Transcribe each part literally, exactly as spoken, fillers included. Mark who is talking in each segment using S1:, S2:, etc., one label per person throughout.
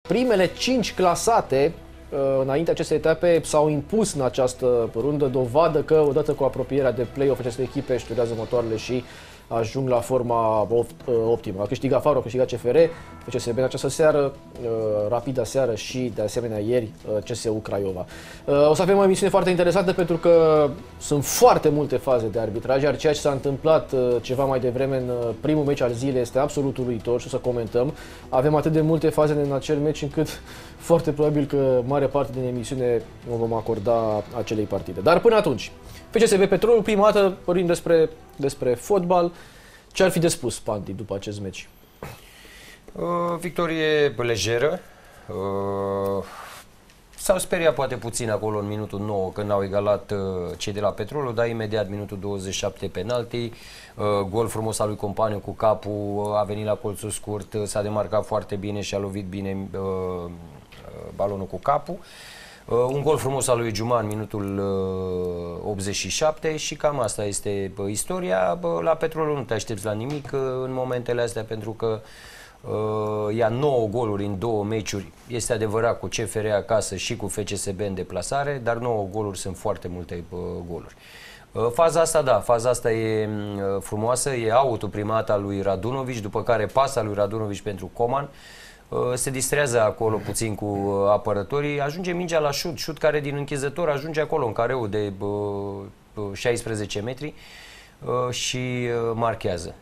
S1: primele cinci clasate înainte acestei etape s-au impus în această rundă, dovadă că odată cu apropierea de play-off aceste echipe își studiază motoarele și ajung la forma optimă. A câștigat Faro, a câștigat C F R, F C S B în această seară, Rapid seară și de asemenea ieri C S U Craiova. O să avem o emisiune foarte interesantă pentru că sunt foarte multe faze de arbitraj, iar ceea ce s-a întâmplat ceva mai devreme în primul meci al zilei este absolut uluitor și o să comentăm. Avem atât de multe faze în acel meci încât foarte probabil că mare parte din emisiune o vom acorda acelei partide. Dar până atunci, F C S B Petrolul, prima dată vorbim despre, despre fotbal. Ce ar fi de spus, Panti, după acest meci?
S2: Uh, victorie lejeră. Uh, S-au speriat poate puțin acolo în minutul nouă când au egalat uh, cei de la Petrolul, dar imediat minutul douăzeci și șapte penalti. Uh, gol frumos al lui Companiu cu capul, uh, a venit la colțul scurt, uh, s-a demarcat foarte bine și a lovit bine uh, uh, balonul cu capul. Uh, un gol frumos al lui Giuman, minutul uh, optzeci și șapte și cam asta este uh, istoria. Uh, la Petrolul nu te aștepți la nimic uh, în momentele astea pentru că uh, ia nouă goluri în două meciuri. Este adevărat cu C F R acasă și cu F C S B în deplasare, dar nouă goluri sunt foarte multe uh, goluri. Uh, faza asta, da, faza asta e uh, frumoasă, e autul primat al lui Radunovic, după care pasa lui Radunovic pentru Coman. Se distrează acolo puțin cu apărătorii, ajunge mingea la șut, șut care din închizător ajunge acolo în careul de șaisprezece metri și marchează.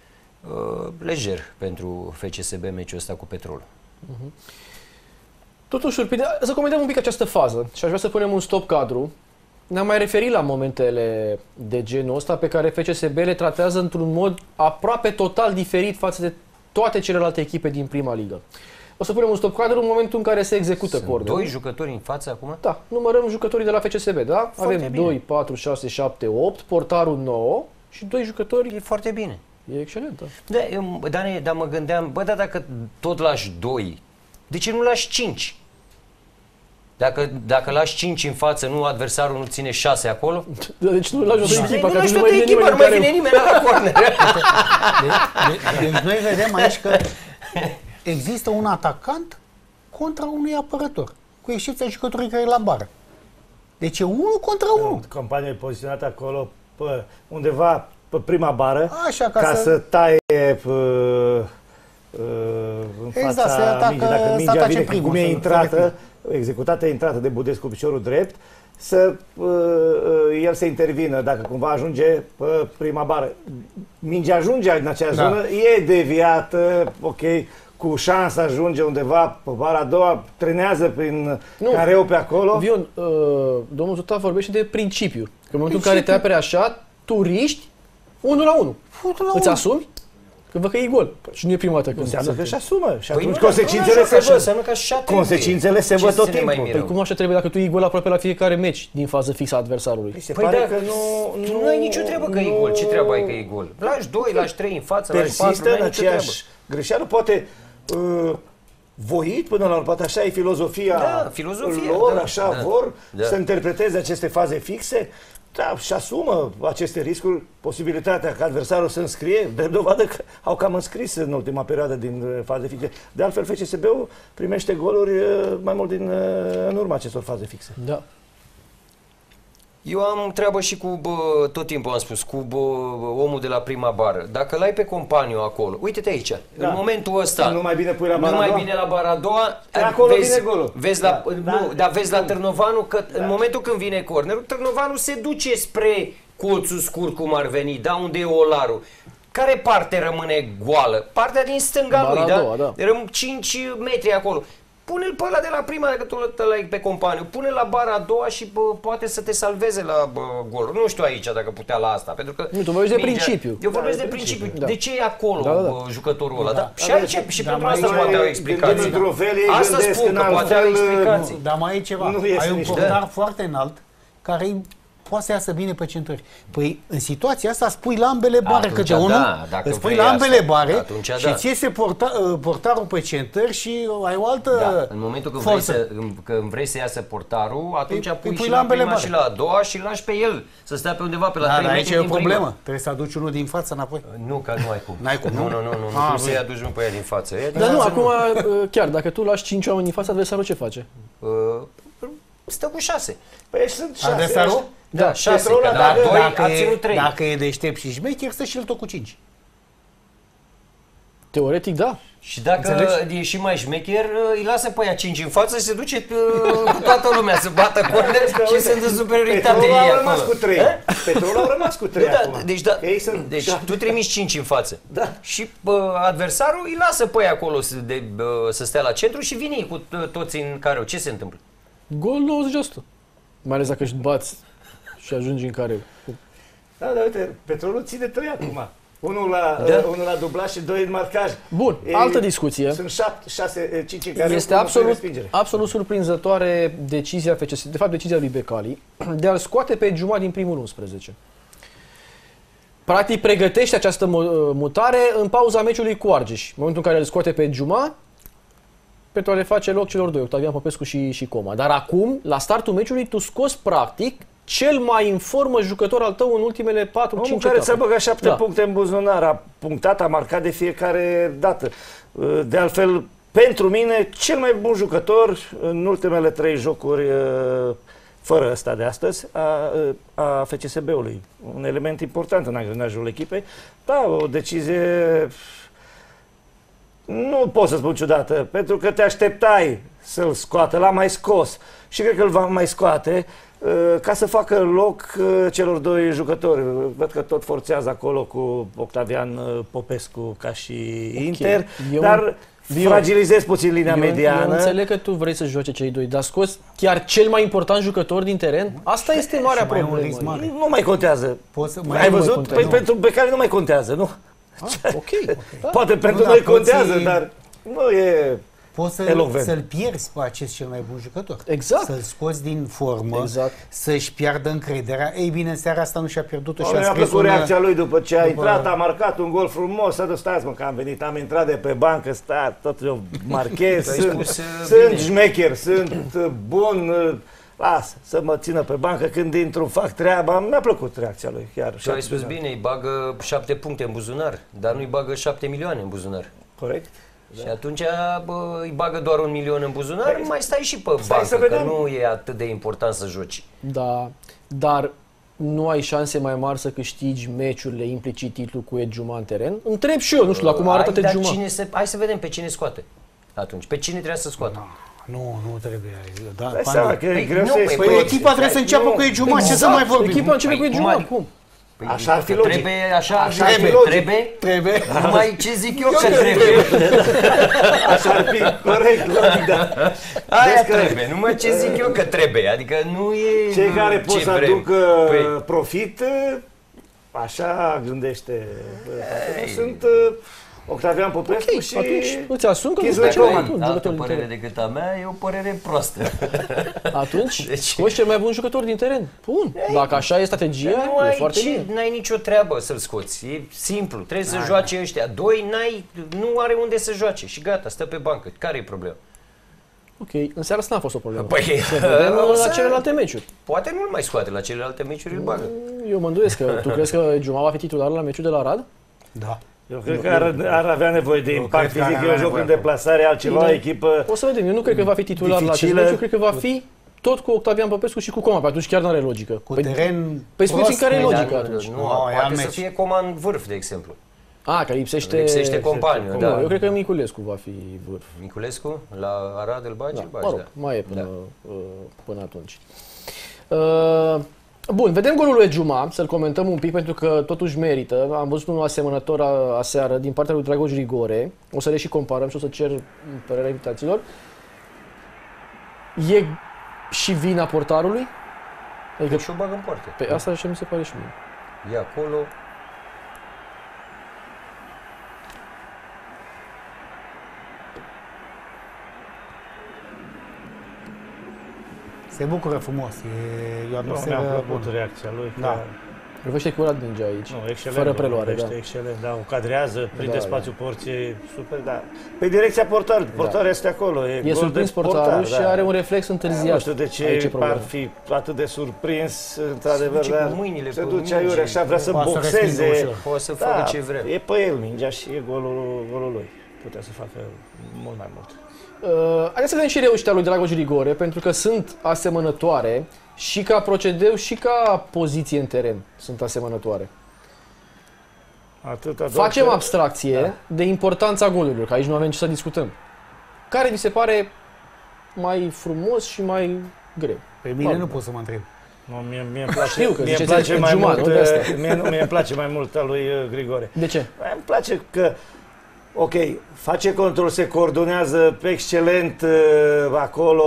S2: Lejer pentru F C S B meciul ăsta cu Petrolul.
S1: Uh-huh. Totuși, surprinde, să comentăm un pic această fază și aș vrea să punem un stop cadru. Ne-am mai referit la momentele de genul ăsta pe care F C S B le tratează într-un mod aproape total diferit față de toate celelalte echipe din prima ligă. O să punem un stop cadru în momentul în care se execută cornerul.
S2: Doi jucători în față acum?
S1: Da, numărăm jucătorii de la F C S B, da?
S2: Foarte
S1: Avem
S2: bine.
S1: doi, patru, șase, șapte, opt, portarul nouă și doi jucători.
S2: E foarte bine.
S1: E excelent.
S2: Da, eu, Dani, dar mă gândeam, bă, da, dacă tot lași doi, de ce nu lași cinci? Dacă, dacă lași cinci în față, nu adversarul nu ține șase acolo?
S1: Deci nu lași toată echipa,
S2: nu
S1: că
S2: lași
S1: nu
S2: toată
S1: mai
S2: echipa, nu mai vine nimeni la corner.
S3: Deci noi vedem aici că există un atacant contra unui apărător, cu excepția jucătorii care e la bară. Deci e unul contra unul.
S4: Compania e poziționată acolo pe undeva pe prima bară,
S3: Așa, ca,
S4: ca
S3: să...
S4: să taie pe, în
S3: Exact,
S4: fața
S3: să atacă-
S4: mingii. Dacă
S3: să
S4: mingea
S3: atace
S4: vine,
S3: primul,
S4: cum e
S3: să-
S4: intrată, executată, e intrată de Budescu cu piciorul drept, să uh, el să intervină dacă cumva ajunge pe prima bară. Mingea ajunge în acea
S3: Da.
S4: zonă, e deviată, ok, cu șansa ajunge undeva pe bara a doua, trenează prin
S1: Nu.
S4: careu pe acolo.
S1: Vion, uh, domnul Zuta vorbește de principiu. Că în momentul în care te apere așa, tu riști unul la unul. Îți asumi? Că văd că e gol. Și nu e prima dată când
S4: Înseamnă
S1: se
S4: că își asumă. Și
S2: Păi
S4: atunci
S2: nu,
S4: consecințele
S2: nu
S4: se
S2: așa,
S4: văd.
S2: înseamnă că așa trebuie.
S4: Consecințele se
S2: Ce
S4: văd tot
S2: să ne mai
S4: timpul.
S2: mirăm?
S1: Păi cum așa trebuie dacă tu iei gol aproape la fiecare meci din fază fixă a adversarului?
S4: Se
S2: Păi
S4: pare
S2: da,
S4: că nu,
S2: Tu nu ai nicio treabă că e gol. Ce treabă ai că e gol? Lași doi, lași trei în față, lași patru,
S4: persistă
S2: nu
S4: în
S2: ai nicio treabă.
S4: aceeași greșeală, poate uh, voit până la urmă, poate așa e filozofia,
S2: Da, filozofia,
S4: lor,
S2: da,
S4: așa
S2: da,
S4: vor
S2: da.
S4: să interpreteze aceste faze fixe. Da, și asumă aceste riscuri, posibilitatea ca adversarul să înscrie, de dovadă că au cam înscris în ultima perioadă din uh, faze fixe. De altfel, F C S B-ul primește goluri uh, mai mult din, uh, în urma acestor faze fixe.
S1: Da.
S2: Eu am treabă și cu, bă, tot timpul am spus, cu bă, omul de la prima bară. Dacă l-ai pe Companiu acolo, uite-te aici,
S4: Da.
S2: în momentul ăsta,
S4: Nu mai bine pui la bara
S2: nu
S4: a
S2: mai
S4: doua?
S2: bine la bara a doua,
S4: Că acolo
S2: vezi,
S4: vine golul.
S2: Vezi la,
S4: Da.
S2: nu,
S4: Da.
S2: dar vezi la Târnovanu că în momentul când vine cornerul, Târnovanu se duce spre colțul scurt cum ar veni, da, unde e Olaru. Care parte rămâne goală? Partea din stânga
S1: Bara
S2: lui,
S1: a
S2: da?
S1: doua, da.
S2: Rămân cinci metri acolo. Pune-l pe ăla de la prima, dacă tu l-ai pe Companiu, pune-l la bara a doua și bă, poate să te salveze la bă, gol. Nu știu aici dacă putea la asta, pentru că...
S1: Nu, tu vorbești de
S2: mingea-
S1: principiu.
S2: Eu vorbesc
S4: Da,
S2: de
S4: de
S2: principiu.
S4: principiu,
S2: De ce e acolo
S1: Da, da, da.
S2: bă, jucătorul ăla? Da? Și
S4: Da,
S2: aici,
S4: da,
S2: și
S3: da,
S2: pentru
S3: mai
S2: asta
S3: e-
S2: poate au
S4: gândul
S2: explicații.
S4: într-o fel, ei
S2: Asta
S4: gândesc
S2: spun
S4: în
S2: că poate au
S4: altfel,
S2: explicații.
S3: Dar mai e ceva.
S4: Nu iese
S3: Ai un
S4: niște-
S3: portar foarte înalt care e poate să iasă bine pe centări. Păi în situația asta spui la ambele bare
S2: Atunci
S3: câte
S2: da,
S3: unul,
S2: dacă
S3: îți pui
S2: vrei
S3: la ambele
S2: asta,
S3: bare
S2: atunci
S3: și
S2: da.
S3: ți iese porta, portarul pe centări și ai o altă
S2: Da, în momentul când vrei,
S3: forță.
S2: să, când vrei să iasă portarul, atunci
S3: Îi-
S2: pui,
S3: îi pui
S2: și
S3: la
S2: la
S3: ambele
S2: prima
S3: bare.
S2: și la a doua și îl lași pe el să stea pe undeva pe la
S3: Da,
S2: trei
S3: dar
S2: metri
S3: aici e o
S2: din prima.
S3: problemă. Trebuie să aduci unul din față înapoi.
S2: Nu, că nu ai cum.
S3: N-ai cum,
S2: Nu,
S3: nu?
S2: nu, nu, nu, nu,
S3: Ah,
S2: cum să-i
S3: bine.
S2: aduci nu pe ea din față. Ea din
S1: Dar nu,
S2: față
S1: acum, uh, chiar, dacă tu lași cinci oameni în față, adversarul ce face?
S2: Uh, stă cu șase.
S4: Păi sunt șase.
S3: Adversarul?
S2: Da, șase,
S4: Petrol
S2: că
S4: a
S2: la
S4: dat-
S2: doi
S3: dacă,
S2: a
S3: e,
S2: ținut trei.
S3: dacă e deștept și șmecher, stă și el tot cu cinci.
S1: Teoretic, da.
S2: Și dacă
S3: Înțelegi?
S2: e și mai șmecher, îi lasă pe aia cinci în față și se duce uh, cu toată lumea să bată corner și sunt în superioritate
S4: Petrolul
S2: ei
S4: au rămas
S2: acolo.
S4: cu trei. Petrolul au rămas cu trei
S2: Nu, da,
S4: acum.
S2: deci da,
S4: Că ei sunt
S2: deci
S4: șapte.
S2: tu trimiți cinci în față.
S4: Da.
S2: Și bă, adversarul îi lasă pe aia acolo să, de, bă, să stea la centru și vine ei cu t- toți în careu. Ce se întâmplă?
S1: Gol nouăzeci la sută. Mai ales dacă își bați și ajungi în care.
S4: Da, dar uite, Petrolul ține trei acum. Unul la,
S2: Da.
S4: uh, unul la dublaj și doi în marcaj.
S1: Bun,
S4: E-
S1: altă discuție.
S4: Sunt șapte, șase, cinci în care
S1: Este absolut, absolut surprinzătoare decizia F C S, de fapt decizia lui Becali, de a-l scoate pe Djuma din primul unsprezece. Practic pregătește această mu- mutare în pauza meciului cu Argeș. În momentul în care îl scoate pe Djuma, pentru a le face loc celor doi, Octavian Popescu și, și Coma. Dar acum, la startul meciului, tu scoți practic cel mai în formă jucător al tău în ultimele patru cinci
S4: Omul care ți-a băgat șapte
S1: Da.
S4: puncte în buzunar, a punctat, a marcat de fiecare dată. De altfel, pentru mine, cel mai bun jucător în ultimele trei jocuri, fără ăsta de astăzi, a, a F C S B-ului. Un element important în angrenajul echipei. Da, o decizie, nu pot să spun ciudată, pentru că te așteptai să-l scoată, l-a mai scos și cred că îl va mai scoate ca să facă loc celor doi jucători. Văd că tot forțează acolo cu Octavian Popescu ca și okay. Inter,
S1: Eu,
S4: dar
S1: eu,
S4: fragilizez puțin linia
S1: eu,
S4: mediană.
S1: Eu înțeleg că tu vrei să joace cei doi, dar scoți chiar cel mai important jucător din teren? Asta este marea
S3: mai e un
S1: problemă.
S3: risc mare.
S4: Nu mai contează.
S3: Poți să mai
S4: Ai
S1: nu mai
S4: văzut?
S1: contează.
S4: Păi pentru Becali nu mai contează, nu?
S1: Ah, ok. Da.
S4: Poate pentru
S3: Nu,
S4: noi
S3: dar poți-
S4: contează, dar nu e...
S3: Poți să,
S4: elocvent.
S3: să-l pierzi pe acest cel mai bun jucător.
S1: Exact.
S3: Să-l scoți din formă,
S1: Exact.
S3: să-și piardă încrederea. Ei bine, în seara asta nu și-a pierdut-o și
S4: Mi-a
S3: a scris
S4: plăcut
S3: un...
S4: reacția lui după ce a
S3: după-
S4: intrat, a marcat un gol frumos, să stați mă că am venit, am intrat de pe bancă, stai, tot eu marchez,
S2: Tu ai
S4: sunt,
S2: spus, uh,
S4: sunt
S2: bine.
S4: șmecher, sunt uh, bun, uh, las să mă țină pe bancă când intru, fac treaba. Mi-a plăcut reacția lui, chiar.
S2: Tu ai spus bine, îi bagă șapte puncte în buzunar, dar nu îi bagă șapte milioane în buzunar.
S4: Corect?
S2: Și atunci bă, îi bagă doar un milion în buzunar,
S4: Păi,
S2: mai stai și pe
S4: stai
S2: bancă,
S4: să
S2: că
S4: vedem.
S2: nu e atât de important să joci.
S1: Da, dar nu ai șanse mai mari să câștigi meciurile, implicit titlul cu Edjuma în teren? Întreb și eu, nu știu, la cum arată
S2: Hai, dar
S1: Edjuma.
S2: cine se, hai să vedem pe cine scoate atunci. Pe cine trebuie să scoată?
S3: Nu, nu trebuie. Da,
S4: Dai
S3: Pani.
S4: seama că e
S2: Păi,
S4: greu
S2: nu,
S4: să
S2: păi,
S3: Păi
S2: Păi,
S3: echipa trebuie să înceapă
S4: nu,
S3: cu Ejuma, ce să
S1: Exact,
S3: mai vorbim?
S1: Echipa începe cu
S2: Păi,
S1: Edjuma
S2: cum
S1: acum.
S2: Păi,
S4: Așa ar fi
S2: că
S4: logic.
S2: Trebuie, așa,
S4: Așa
S2: ar
S4: ar
S2: fi
S4: fi
S2: logic.
S4: logic.
S2: Trebuie,
S3: Trebuie.
S2: numai ce zic eu că trebuie.
S4: Așa ar fi, corect, logic, da.
S2: Aia
S4: Vezi că
S2: trebuie, numai ce zic eu că trebuie. Adică nu e
S4: Cei care
S2: ce
S4: pot să
S2: vrem.
S4: aducă
S2: Păi,
S4: profit, așa gândește.
S2: Ei.
S4: Sunt uh, Octavian Popescu
S1: Ok,
S4: și...
S1: atunci îți asum că nu
S4: Chizle
S1: scoți cel mai
S4: Coman.
S1: bun
S2: altă
S1: jucător din
S2: părere
S1: teren.
S2: decât a mea, e o părere proastă.
S1: Atunci,
S2: Deci-
S1: scoți cel mai bun jucător din teren. Bun, dacă așa e strategia,
S2: Nu
S1: e
S2: ai,
S1: foarte
S2: ce,
S1: bine.
S2: n-ai nicio treabă să-l scoți. E simplu. Trebuie să joace ăștia. Doi, n-ai, nu are unde să joace. Și gata, stă pe bancă. Care e problema?
S1: Ok, în seara asta n-a fost o problemă.
S2: Păi,
S1: Să vedem
S2: o
S1: la
S2: să-
S1: celelalte meciuri.
S2: Poate nu-l mai scoate la celelalte meciuri, îl bagă.
S1: Eu mă îndoiesc că tu crezi că Djuma va fi titular la meciul de la Arad?
S3: Da.
S4: Eu cred că ar, ar avea nevoie de
S3: Eu
S4: impact
S3: cred că ar
S4: fizic, e
S3: avea
S4: un joc
S3: nevoie
S4: în deplasare, altceva,
S1: Bine.
S4: echipă...
S1: O să vedem. Eu nu cred că va fi titular la acest
S4: Dificilă.
S1: meci, eu cred că va fi tot cu Octavian Popescu și cu Coma, pe atunci chiar nu are logică.
S3: Cu
S1: Păi,
S3: teren
S1: păi spuneți
S3: prost,
S1: care e
S3: mai-
S1: logica
S2: Dar
S1: atunci.
S2: Nu,
S3: Nu,
S2: poate
S3: ia
S2: să
S3: meci.
S2: fie Coma în vârf, de exemplu.
S1: A, că lipsește...
S2: Lipsește companiu,
S1: Nu,
S2: da.
S1: eu cred că Miculescu va fi vârf.
S2: Miculescu, la Arad îl bagi?
S1: Da,
S2: Bagi,
S1: mă rog,
S2: da.
S1: mai e până,
S2: Da.
S1: uh, până atunci. Uh, bun, vedem golul lui Djuma, să-l comentăm un pic pentru că totuși merită. Am văzut unul asemănător a- aseară din partea lui Dragoș Grigore. O să le și comparăm și o să cer părerea invitaților. E și vina portarului? Adică,
S2: Și o bag în poartă.
S1: pe asta așa mi se pare și mie.
S2: E acolo.
S3: Se bucură frumos. E, e o atmosferă
S4: Mi-a plăcut
S3: bună.
S4: reacția lui.
S3: Da.
S4: Că...
S1: Lovește curat mingea aici,
S4: Nu, excelent,
S1: fără preluare.
S4: lovește
S1: Da.
S4: excelent, da, o cadrează, prinde
S1: Da,
S4: spațiu porție, super, da. Pe direcția portar, portarul este acolo. E,
S1: E
S4: gol
S1: surprins
S4: de
S1: portarul
S4: portar,
S1: și
S4: da.
S1: are un reflex întârziat.
S4: Nu știu de
S1: Aici e
S4: ce
S1: problema.
S4: ar fi atât de surprins, într-adevăr,
S2: duce cu
S4: dar
S2: mâinile
S4: se
S2: pe
S4: duce
S2: minge.
S4: aiurea și vrea să
S3: Poate să respingă
S4: boxeze.
S3: ușor.
S2: Poate să
S4: Da,
S2: facă ce vrea.
S4: e pe el mingea și e golul, golul lui. Putea să facă mult mai mult.
S1: Uh, haideți să vedem și reușita lui Dragoș Grigore, pentru că sunt asemănătoare și ca procedeu și ca poziție în teren sunt asemănătoare.
S4: Atâta doar
S1: Facem
S4: că-
S1: abstracție
S4: Da.
S1: de importanța golurilor, că aici nu avem ce să discutăm. Care vi se pare mai frumos și mai greu?
S3: Pe mine nu pot să mă întreb.
S4: Nu, mie, mie îmi place,
S1: Știu că
S4: mie îmi
S1: ziceți
S4: place
S1: în
S4: mai
S1: jumătate,
S4: mult,
S1: nu de asta.
S4: uh, mie, nu, mie îmi place mai mult a lui uh, Grigore.
S1: De ce?
S4: Îmi place că, ok, face control, se coordonează excelent uh, acolo,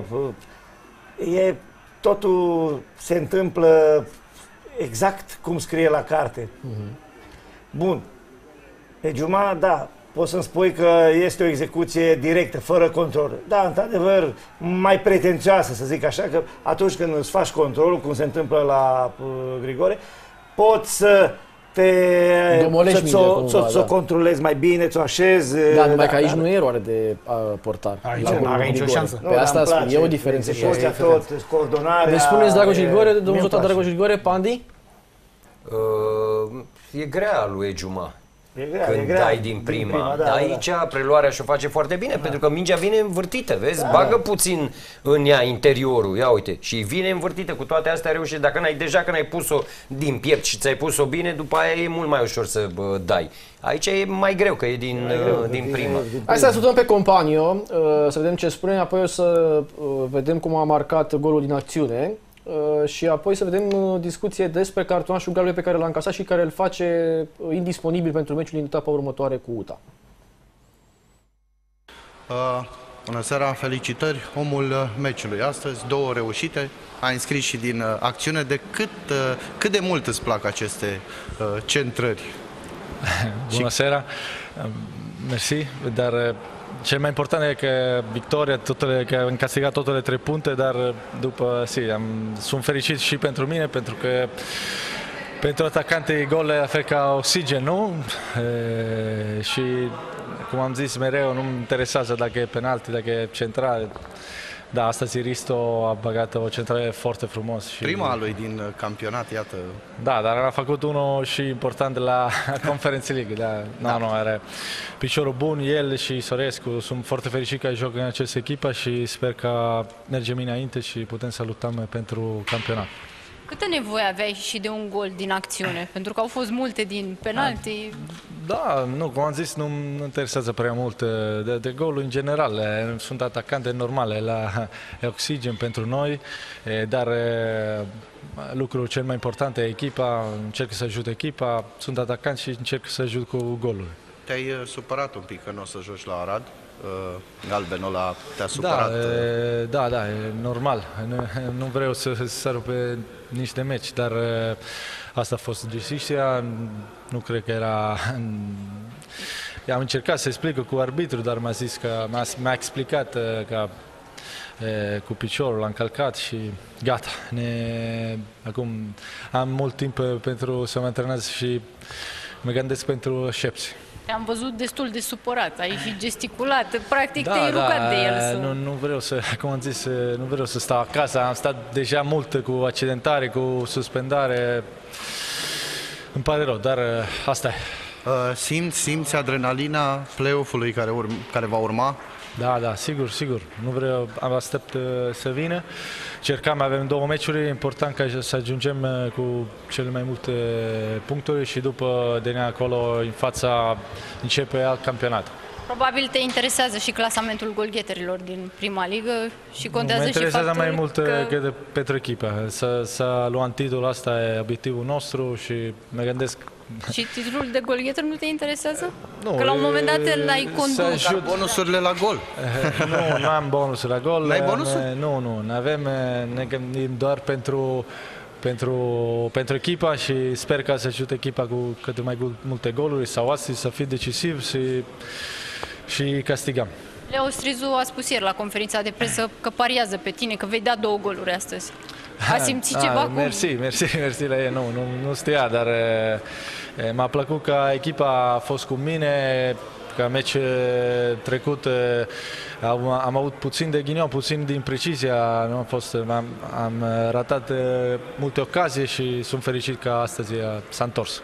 S4: uh, e, totul se întâmplă exact cum scrie la carte.
S1: Mhm.
S4: Bun. Ejuma, da, poți să-mi spui că este o execuție directă, fără control. Da, într-adevăr, mai pretențioasă, să zic așa, că atunci când îți faci controlul, cum se întâmplă la uh, Grigore, poți să te
S1: Domolești
S4: să
S1: mingea
S4: ți-o,
S1: cumva,
S4: ți-o, ți-o
S1: da.
S4: controlezi mai bine, ți-o așezi.
S1: Da, numai că aici nu e eroare de a, portar.
S3: Aici
S1: La
S3: nu
S1: golul
S3: are
S1: lui
S3: nicio
S1: Grigore.
S3: șansă.
S1: Pe asta spun, e o diferență. și
S4: Execuția
S1: asta.
S4: tot, coordonarea.
S1: Deci spuneți Dragoș
S4: e-
S1: Grigore,
S4: mie
S1: domnul
S4: îmi
S1: Jota
S4: place.
S1: Dragoș Grigore, Pandi?
S2: Uh, e grea lui Ejuma.
S4: E grea,
S2: Când
S4: e grea.
S2: dai din prima.
S4: da,
S2: Dar
S4: da, da.
S2: aici preluarea și-o face foarte bine, pentru că mingea vine învârtită, vezi? Bagă puțin în ea interiorul, ia uite, și vine învârtită. Cu toate astea reușești. Dacă n-ai, deja când ai pus-o din piept și ți-ai pus-o bine, după aia e mult mai ușor să bă, dai. Aici e mai greu, că e din,
S4: greu,
S2: uh, din
S4: din-
S2: prima.
S4: din-
S1: Hai să ascultăm pe Companio, uh, să vedem ce spune, apoi o să uh, vedem cum a marcat golul din acțiune uh, și apoi să vedem uh, discuție despre cartonașul galben pe care l-a încasat și care îl face uh, indisponibil pentru meciul din etapa următoare cu U T A.
S5: Uh, bună seara, felicitări, omul uh, meciului astăzi, două reușite, a înscris și din uh, acțiune. De cât, uh, cât de mult îți plac aceste uh, centrări?
S6: Bună seara, mersi, dar uh, cel mai important e că victoria, totele, că am câștigat totele trei puncte, dar uh, după, si, am, sunt fericit și pentru mine, pentru că pentru atacante gol e fel ca oxigen, nu? E, și cum am zis mereu, nu-mi interesează dacă e penalti, dacă e central. Da, astăzi Risto a băgat o centrare foarte frumos. Și...
S5: Prima lui din uh, campionat, iată.
S6: Da, dar a făcut unul și important de la Conference League. Da, da. Nu, nu, are piciorul bun, el și Sorescu. Sunt foarte fericit că joc în această echipă și sper că mergem înainte și putem să luptăm pentru campionat.
S7: Câtă nevoie aveai și de un gol din acțiune? Pentru că au fost multe din penalti.
S6: Da, nu, cum am zis, nu mă interesează prea mult de, de golul în general. Sunt atacante normale la oxigen pentru noi, dar lucrul cel mai important e echipa, încerc să ajut echipa, sunt atacanți și încerc să ajut cu golul.
S5: Te-ai uh, supărat un pic că nu o să joci la Arad? Uh, galbenul ăla te-a supărat?
S6: Da, e, da, da, e normal. Nu, nu vreau să sar pe nici de meci, dar e, asta a fost decizia. Nu cred că era... Am încercat să explic cu arbitru, dar mi-a zis că mi-a, mi-a explicat că e, cu piciorul l-a încălcat și gata. Ne, acum am mult timp pentru să mă antrenez și mă gândesc pentru șepți.
S7: Te-am văzut destul de supărat, ai și gesticulat, practic
S6: Da,
S7: te-ai
S6: da,
S7: rugat de el să...
S6: Nu, nu vreau să, cum am zis, nu vreau să stau acasă, am stat deja mult cu accidentare, cu suspendare. Îmi pare rău, dar asta e.
S5: Uh, simți, simți adrenalina play-off-ului care, urm, care va urma?
S6: Da, da, sigur, sigur. Nu vreau, am aștept uh, să vină. Cercam, avem două meciuri, important ca să ajungem uh, cu cele mai multe puncturi și după de acolo în fața începe alt campionat.
S7: Probabil te interesează și clasamentul golgheterilor din prima ligă și contează
S6: Mă
S7: și
S6: interesează
S7: faptul
S6: mai mult
S7: că...
S6: că de, pentru echipă. Să, să luăm titlul, asta e obiectivul nostru și mă gândesc.
S7: Și titlul de golgheter nu te interesează?
S6: Nu,
S7: Că la un moment dat l-ai
S6: să
S7: condus.
S6: ajut-
S5: Bonusurile la gol.
S6: Nu, nu am bonusuri la gol.
S5: N-ai bonusuri?
S6: Ne- Nu, nu, ne avem, ne gândim doar pentru, pentru, pentru echipa și sper ca să ajute echipa cu cât mai multe goluri sau astea, să fie decisiv și, și castigăm.
S7: Leo Strizu a spus ieri la conferința de presă că pariază pe tine, că vei da două goluri astăzi. A simțit
S6: ah,
S7: ceva?
S6: Mersi, cum? mersi, mersi la ei. Nu, nu, nu știa, dar m-a plăcut că echipa a fost cu mine, că meci trecut am, am avut puțin de ghinion, puțin din precizia, nu a fost, am, am ratat multe ocazii și sunt fericit că astăzi s-a întors.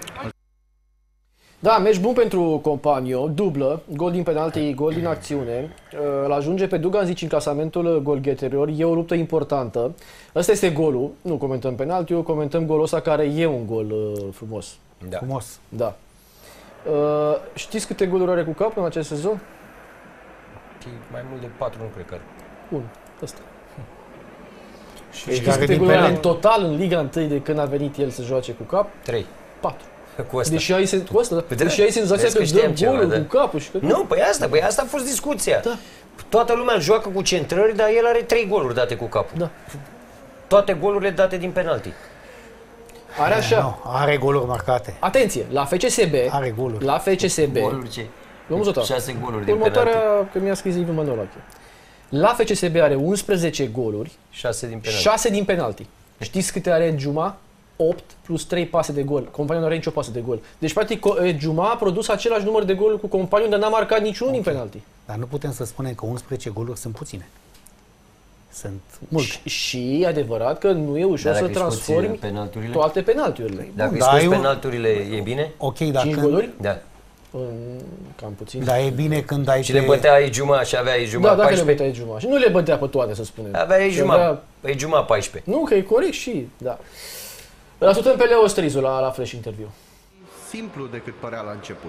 S1: Da, meci bun pentru Companiu, dublă, gol din penalti, gol din acțiune. Îl ajunge pe Dugan, zici, în clasamentul golgheterilor, e o luptă importantă. Ăsta este golul, nu comentăm penaltiul, comentăm golul ăsta care e un gol uh, frumos.
S2: Da.
S3: Frumos.
S1: Da. Uh, știți câte goluri are cu cap în acest sezon?
S2: Mai mult de patru, nu cred că.
S1: Un, ăsta.
S3: Și
S1: Deci știți câte goluri are în total în Liga unu de când a venit el să joace cu cap?
S2: Trei.
S1: Patru.
S2: Cu asta.
S1: Deși ai, cu asta, da?
S2: Păi
S1: Deși ai senzația că, că dă golul
S2: da.
S1: cu capul și că...
S2: Nu, păi asta, păi asta a fost discuția.
S1: Da.
S2: Toată lumea joacă cu centrări, dar el are trei goluri date cu capul.
S1: Da.
S2: Toate golurile date din penalti.
S1: Are așa.
S3: Nu, are goluri marcate.
S1: Atenție, la F C S B,
S3: Are goluri.
S1: la F C S B,
S2: Goluri ce?
S1: domnul Zota,
S2: Șase goluri din
S1: următoarea,
S2: penalti.
S1: că mi-a scris Ivu Manolache. La F C S B are unsprezece goluri,
S2: Șase din penalti.
S1: șase din penalti. Știți câte are Juma? opt plus trei pase de gol. Companiul nu are nicio pasă de gol. Deci, practic, Juma a produs același număr de goluri cu Companiul, dar n-a marcat niciunul okay. din penalti.
S3: Dar nu putem să spunem că unsprezece goluri sunt puține. Sunt multe.
S1: Și, și e adevărat că nu e ușor să transformi toate penalturile.
S2: Dacă da, scoți penalturile, e bine?
S3: Ok, dar
S1: cinci
S3: când...
S1: goluri?
S2: Da.
S1: Cam puțin.
S3: Dar e bine când ai...
S2: Și le bătea Ejuma și avea Ejuma
S1: da,
S2: paisprezece?
S1: Da, dacă le bătea Ejuma. Și nu le bătea pe toate, să spunem.
S2: Avea Ejuma, avea... Ejuma paisprezece.
S1: Nu, că e corect și, da. Îl ascultăm pe Leo Strizu la, la Flash Interview.
S5: Simplu decât părea la început.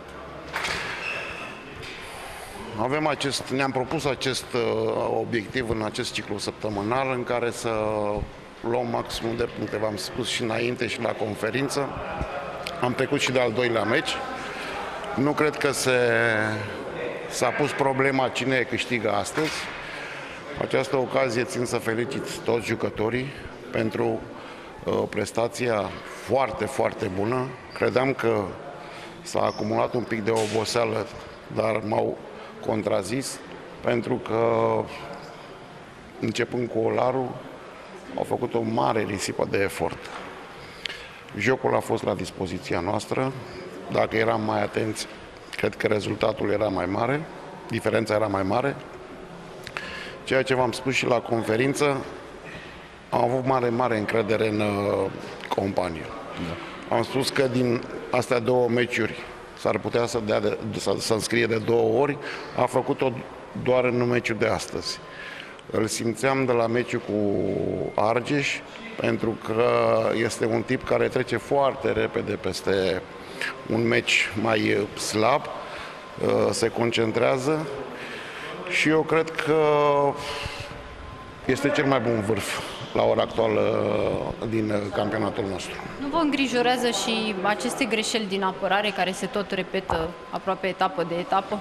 S8: Avem acest, ne-am propus acest uh, obiectiv în acest ciclu săptămânal în care să luăm maximum de puncte. V-am spus și înainte și la conferință. Am trecut și de al doilea meci. Nu cred că se, s-a pus problema cine câștigă astăzi. Această ocazie țin să felicit toți jucătorii pentru uh, prestația foarte, foarte bună. Credeam că s-a acumulat un pic de oboseală, dar m-au contrazis, pentru că, începând cu Olaru, au făcut o mare risipă de efort. Jocul a fost la dispoziția noastră. Dacă eram mai atenți, cred că rezultatul era mai mare, diferența era mai mare. Ceea ce v-am spus și la conferință, am avut mare, mare încredere în uh, Companie. Da. Am spus că din astea două meciuri s-ar putea să, dea de, să, să înscrie de două ori, a făcut-o doar în meciul de astăzi. Îl simțeam de la meciul cu Argeș, pentru că este un tip care trece foarte repede peste un meci mai slab, se concentrează și eu cred că este cel mai bun vârf la ora actuală din campionatul nostru.
S7: Nu vă îngrijorează și aceste greșeli din apărare care se tot repetă aproape etapă de etapă?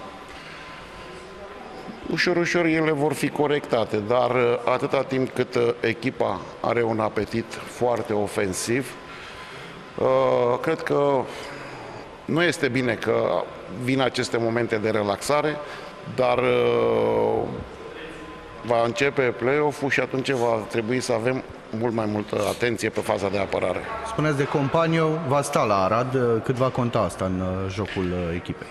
S8: Ușor, ușor ele vor fi corectate, dar atâta timp cât echipa are un apetit foarte ofensiv, cred că nu este bine că vin aceste momente de relaxare, dar va începe play-off-ul și atunci va trebui să avem mult mai multă atenție pe faza de apărare.
S5: Spuneți de Companiu, va sta la Arad. Cât va conta asta în jocul echipei?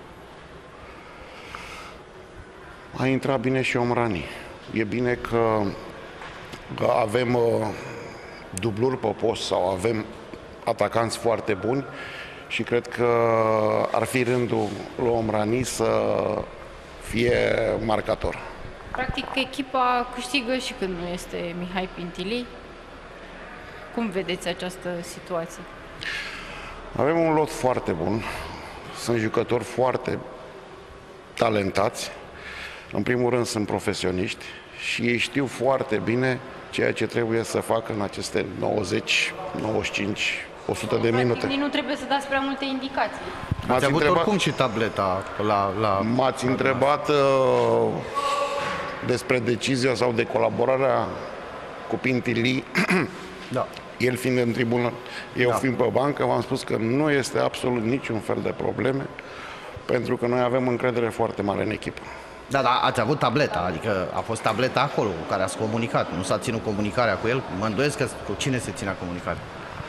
S8: A intrat bine și Omrani. E bine că, că avem uh, dubluri pe post sau avem atacanți foarte buni și cred că ar fi rândul lui Omrani să fie marcator.
S7: Practic, echipa câștigă și când nu este Mihai Pintilei. Cum vedeți această situație?
S8: Avem un lot foarte bun. Sunt jucători foarte talentați. În primul rând sunt profesioniști și ei știu foarte bine ceea ce trebuie să facă în aceste nouăzeci, nouăzeci și cinci, o sută de minute.
S7: Nu trebuie să dați prea multe indicații.
S5: Ați avut întrebat, oricum și tableta la... la...
S8: M-ați întrebat uh, despre decizia sau de colaborarea cu Pintilii.
S5: Da.
S8: El fiind în tribună, eu
S5: da.
S8: fiind pe bancă, v-am spus că nu este absolut niciun fel de probleme, pentru că noi avem încredere foarte mare în echipă.
S5: Da, da, ați avut tableta, adică a fost tableta acolo cu care ați comunicat. Nu s-a ținut comunicarea cu el? Mă îndoiesc că cu cine se ținea comunicarea.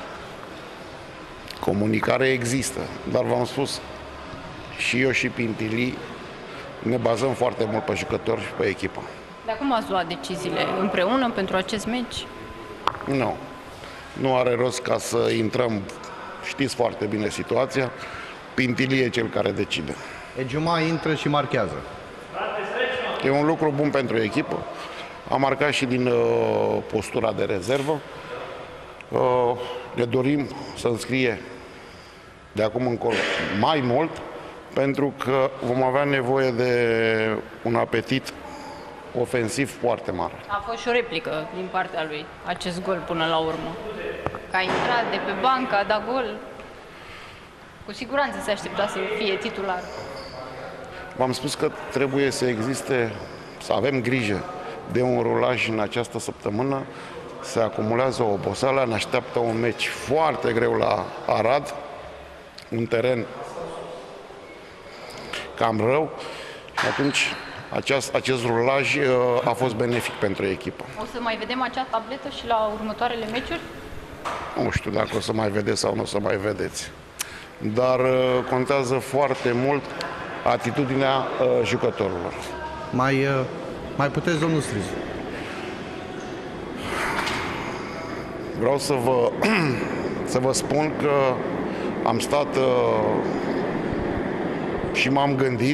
S8: Comunicare există, dar v-am spus, și eu și Pintilii ne bazăm foarte mult pe jucători și pe echipă.
S7: Dar cum ați luat deciziile? Împreună pentru acest meci?
S8: Nu. Nu are rost ca să intrăm, știți foarte bine situația, Pintilii e cel care decide.
S5: Ejuma intră și marchează.
S8: E un lucru bun pentru echipă. A marcat și din uh, postura de rezervă. Uh, ne dorim să înscrie de acum încolo mai mult, pentru că vom avea nevoie de un apetit ofensiv foarte mare.
S7: A fost și o replică din partea lui, acest gol până la urmă. Că a intrat de pe bancă, a dat gol. Cu siguranță se aștepta să fie titular.
S8: V-am spus că trebuie să existe, să avem grijă de un rulaj în această săptămână. Se acumulează o oboseală, ne așteaptă un meci foarte greu la Arad, un teren cam rău și atunci acest, acest rulaj uh, a fost benefic pentru echipă.
S7: O să mai vedem acea tabletă și la următoarele meciuri?
S8: Nu știu dacă o să mai vedeți sau nu o să mai vedeți, dar uh, contează foarte mult atitudinea uh, jucătorilor.
S5: Mai, uh, mai puteți, domnul Strizu?
S8: Vreau să vă, să vă spun că am stat uh, și m-am gândit.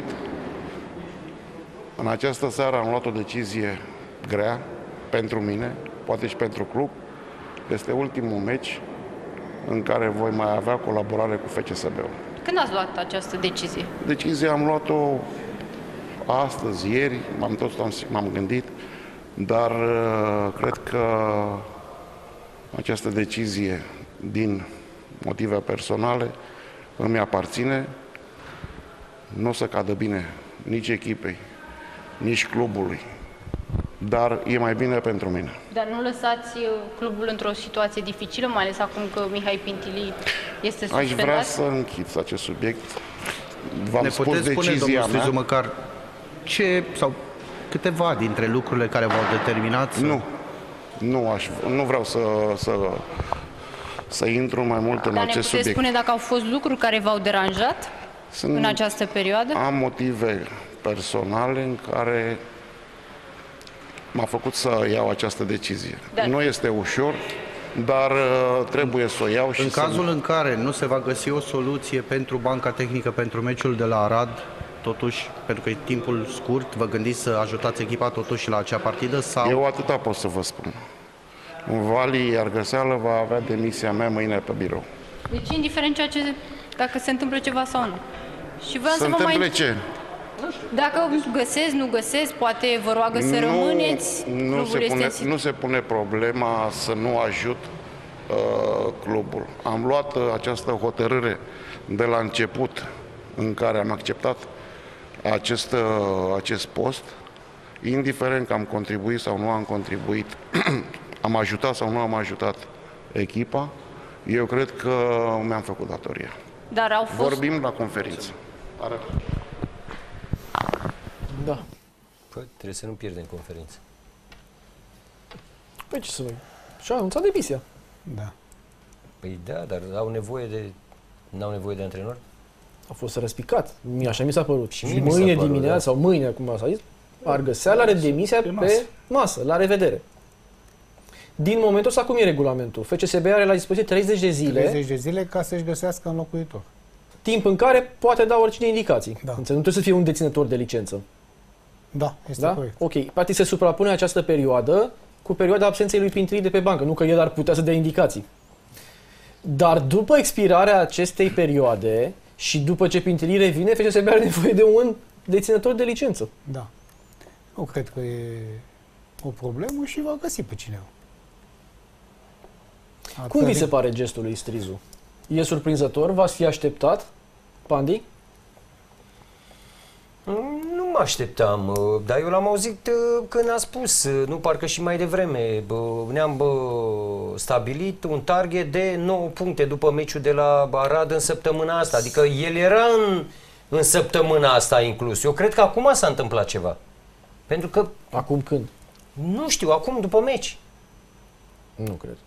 S8: În această seară am luat o decizie grea pentru mine, poate și pentru club. Este ultimul meci în care voi mai avea colaborare cu F C S B-ul.
S7: Când ați luat această decizie?
S8: Decizia am luat-o astăzi, ieri, m-am tot m-am gândit, dar uh, cred că această decizie, din motive personale, îmi aparține. Nu o să cadă bine nici echipei, nici clubului, dar e mai bine pentru mine.
S7: Dar nu lăsați clubul într-o situație dificilă, mai ales acum că Mihai Pintilii este suspendat?
S8: Aș vrea să închid acest subiect. V-am
S5: Ne
S8: spus
S5: puteți spune,
S8: decizia
S5: domnul Strizu,
S8: mea.
S5: măcar ce sau câteva dintre lucrurile care v-au determinat să...
S8: Nu. Nu, aș, nu vreau să, să, să intru mai mult în
S7: Dar
S8: acest
S7: ne
S8: subiect.
S7: puteți spune dacă au fost lucruri care v-au deranjat
S8: Sunt,
S7: în această perioadă?
S8: Am motive personale în care m-a făcut să iau această decizie.
S7: Dar...
S8: Nu este ușor, dar uh, trebuie să o iau. Și
S5: în
S8: să...
S5: cazul în care nu se va găsi o soluție pentru banca tehnică pentru meciul de la Arad, totuși, pentru că e timpul scurt, vă gândiți să ajutați echipa totuși la acea partidă? Sau...
S8: Eu atâta pot să vă spun. Vali Argăseală va avea demisia mea mâine pe birou.
S7: Deci, indiferent ceea ce, dacă se întâmplă ceva sau nu. Și vreau
S8: Se
S7: să vă
S8: întâmple
S7: mai...
S8: ce?
S7: Dacă găsesc, nu găsesc, poate vă roagă să rămâneți,
S8: nu
S7: clubul
S8: se,
S7: este
S8: pune,
S7: în situ-
S8: nu se pune problema să nu ajut uh, clubul. Am luat uh, această hotărâre de la început în care am acceptat acest, uh, acest post, indiferent că am contribuit sau nu am contribuit, am ajutat sau nu am ajutat echipa, eu cred că mi-am făcut datoria.
S7: Dar au fost...
S8: Vorbim la conferință. Are...
S1: Da.
S2: Păi, trebuie să nu pierdem conferința.
S1: Păi ce să vrem? Și-a anunțat demisia.
S3: Da.
S2: Păi da, dar au nevoie de... n-au nevoie de antrenori?
S1: A fost răspicat. Mie așa mi s-a părut.
S2: Și
S1: Și
S2: mie mi s-a
S1: mâine
S2: părut,
S1: dimineață,
S2: da.
S1: sau mâine, cum s-a zis, Argăseală are demisia pe
S3: Pe
S1: masă.
S3: masă.
S1: masă. La revedere. Din momentul ăsta, cum e regulamentul? F C S B are la dispoziție treizeci de zile,
S3: treizeci de zile ca să-și găsească înlocuitor.
S1: timp în care poate da oricine indicații.
S3: Da.
S1: Înțeleg? Nu trebuie să fie un deținător de licență.
S3: Da, este
S1: Da?
S3: corect.
S1: Ok. Practic se suprapune această perioadă cu perioada absenței lui Pintilii de pe bancă. Nu că el ar putea să dea indicații. Dar după expirarea acestei perioade și după ce Pintilii revine, F C S B are nevoie de un deținător de licență.
S3: Da. Nu cred că e o problemă și va găsi pe cineva.
S1: Cum vi
S3: Atât
S1: se
S3: de-
S1: pare gestul lui Strizu? E surprinzător? V-ați fi așteptat? Pandi?
S2: Nu mă așteptam, uh, dar eu l-am auzit uh, când a spus, uh, nu parcă și mai devreme, bă, ne-am bă, stabilit un target de nouă puncte după meciul de la Arad în săptămâna asta. Adică el era în în săptămâna asta inclus. Eu cred că acum s-a întâmplat ceva. Pentru că...
S1: Acum când?
S2: Nu știu, acum după meci.
S1: Nu cred.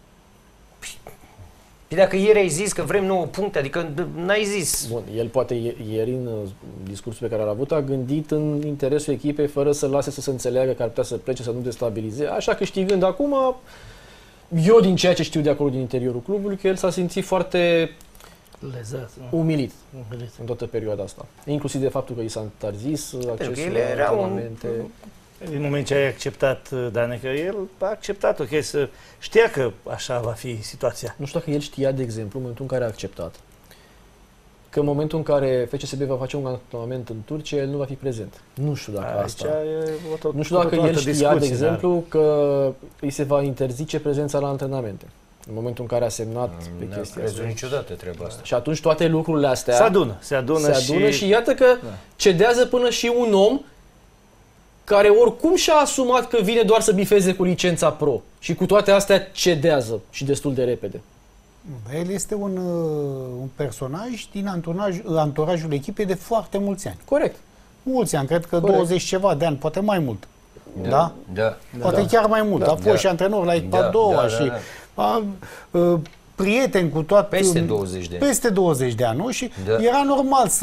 S2: Păi dacă ieri ai zis că vrem nouă puncte, adică n-ai zis.
S1: Bun, el poate ieri în discursul pe care l-a avut a gândit în interesul echipei fără să lase să se înțeleagă că ar putea să plece, să nu destabilizeze. Așa câștigând acum, eu din ceea ce știu de acolo din interiorul clubului, că el s-a simțit foarte
S3: Lezat,
S1: umilit în toată perioada asta. Inclusiv de faptul că i s-a interzis accesul la antrenamente.
S4: Din moment ce ai acceptat, Danecă, el a acceptat, ok, să știa că așa va fi situația.
S1: Nu știu dacă el știa, de exemplu, în momentul în care a acceptat, că în momentul în care F C S B va face un antrenament în Turcia, el nu va fi prezent. Nu știu dacă
S4: Aici
S1: asta...
S4: E o tot,
S1: nu știu dacă el știa,
S4: discuție,
S1: de exemplu, dar... că îi se va interzice prezența la antrenamente. În momentul în care a semnat mm, pe chestia
S2: asta. Nu niciodată treaba asta.
S1: Și atunci toate lucrurile astea...
S4: Se adună, se adună,
S1: se adună și...
S4: și...
S1: și iată că da. cedează până și un om care oricum și-a asumat că vine doar să bifeze cu licența pro. Și cu toate astea cedează și destul de repede.
S3: El este un, un personaj din anturaj, anturajul echipei de foarte mulți ani.
S1: Corect.
S3: Mulți ani, cred că Corect. douăzeci ceva de ani, poate mai mult.
S2: Da?
S3: Da.
S2: da.
S3: Poate
S2: da.
S3: chiar mai mult. Da. A fost da. și antrenor la echipa da. a doua da, da, da. și a, a, prieten cu toate...
S2: Peste douăzeci de ani.
S3: Peste douăzeci de ani, nu? Și
S2: da.
S3: era normal să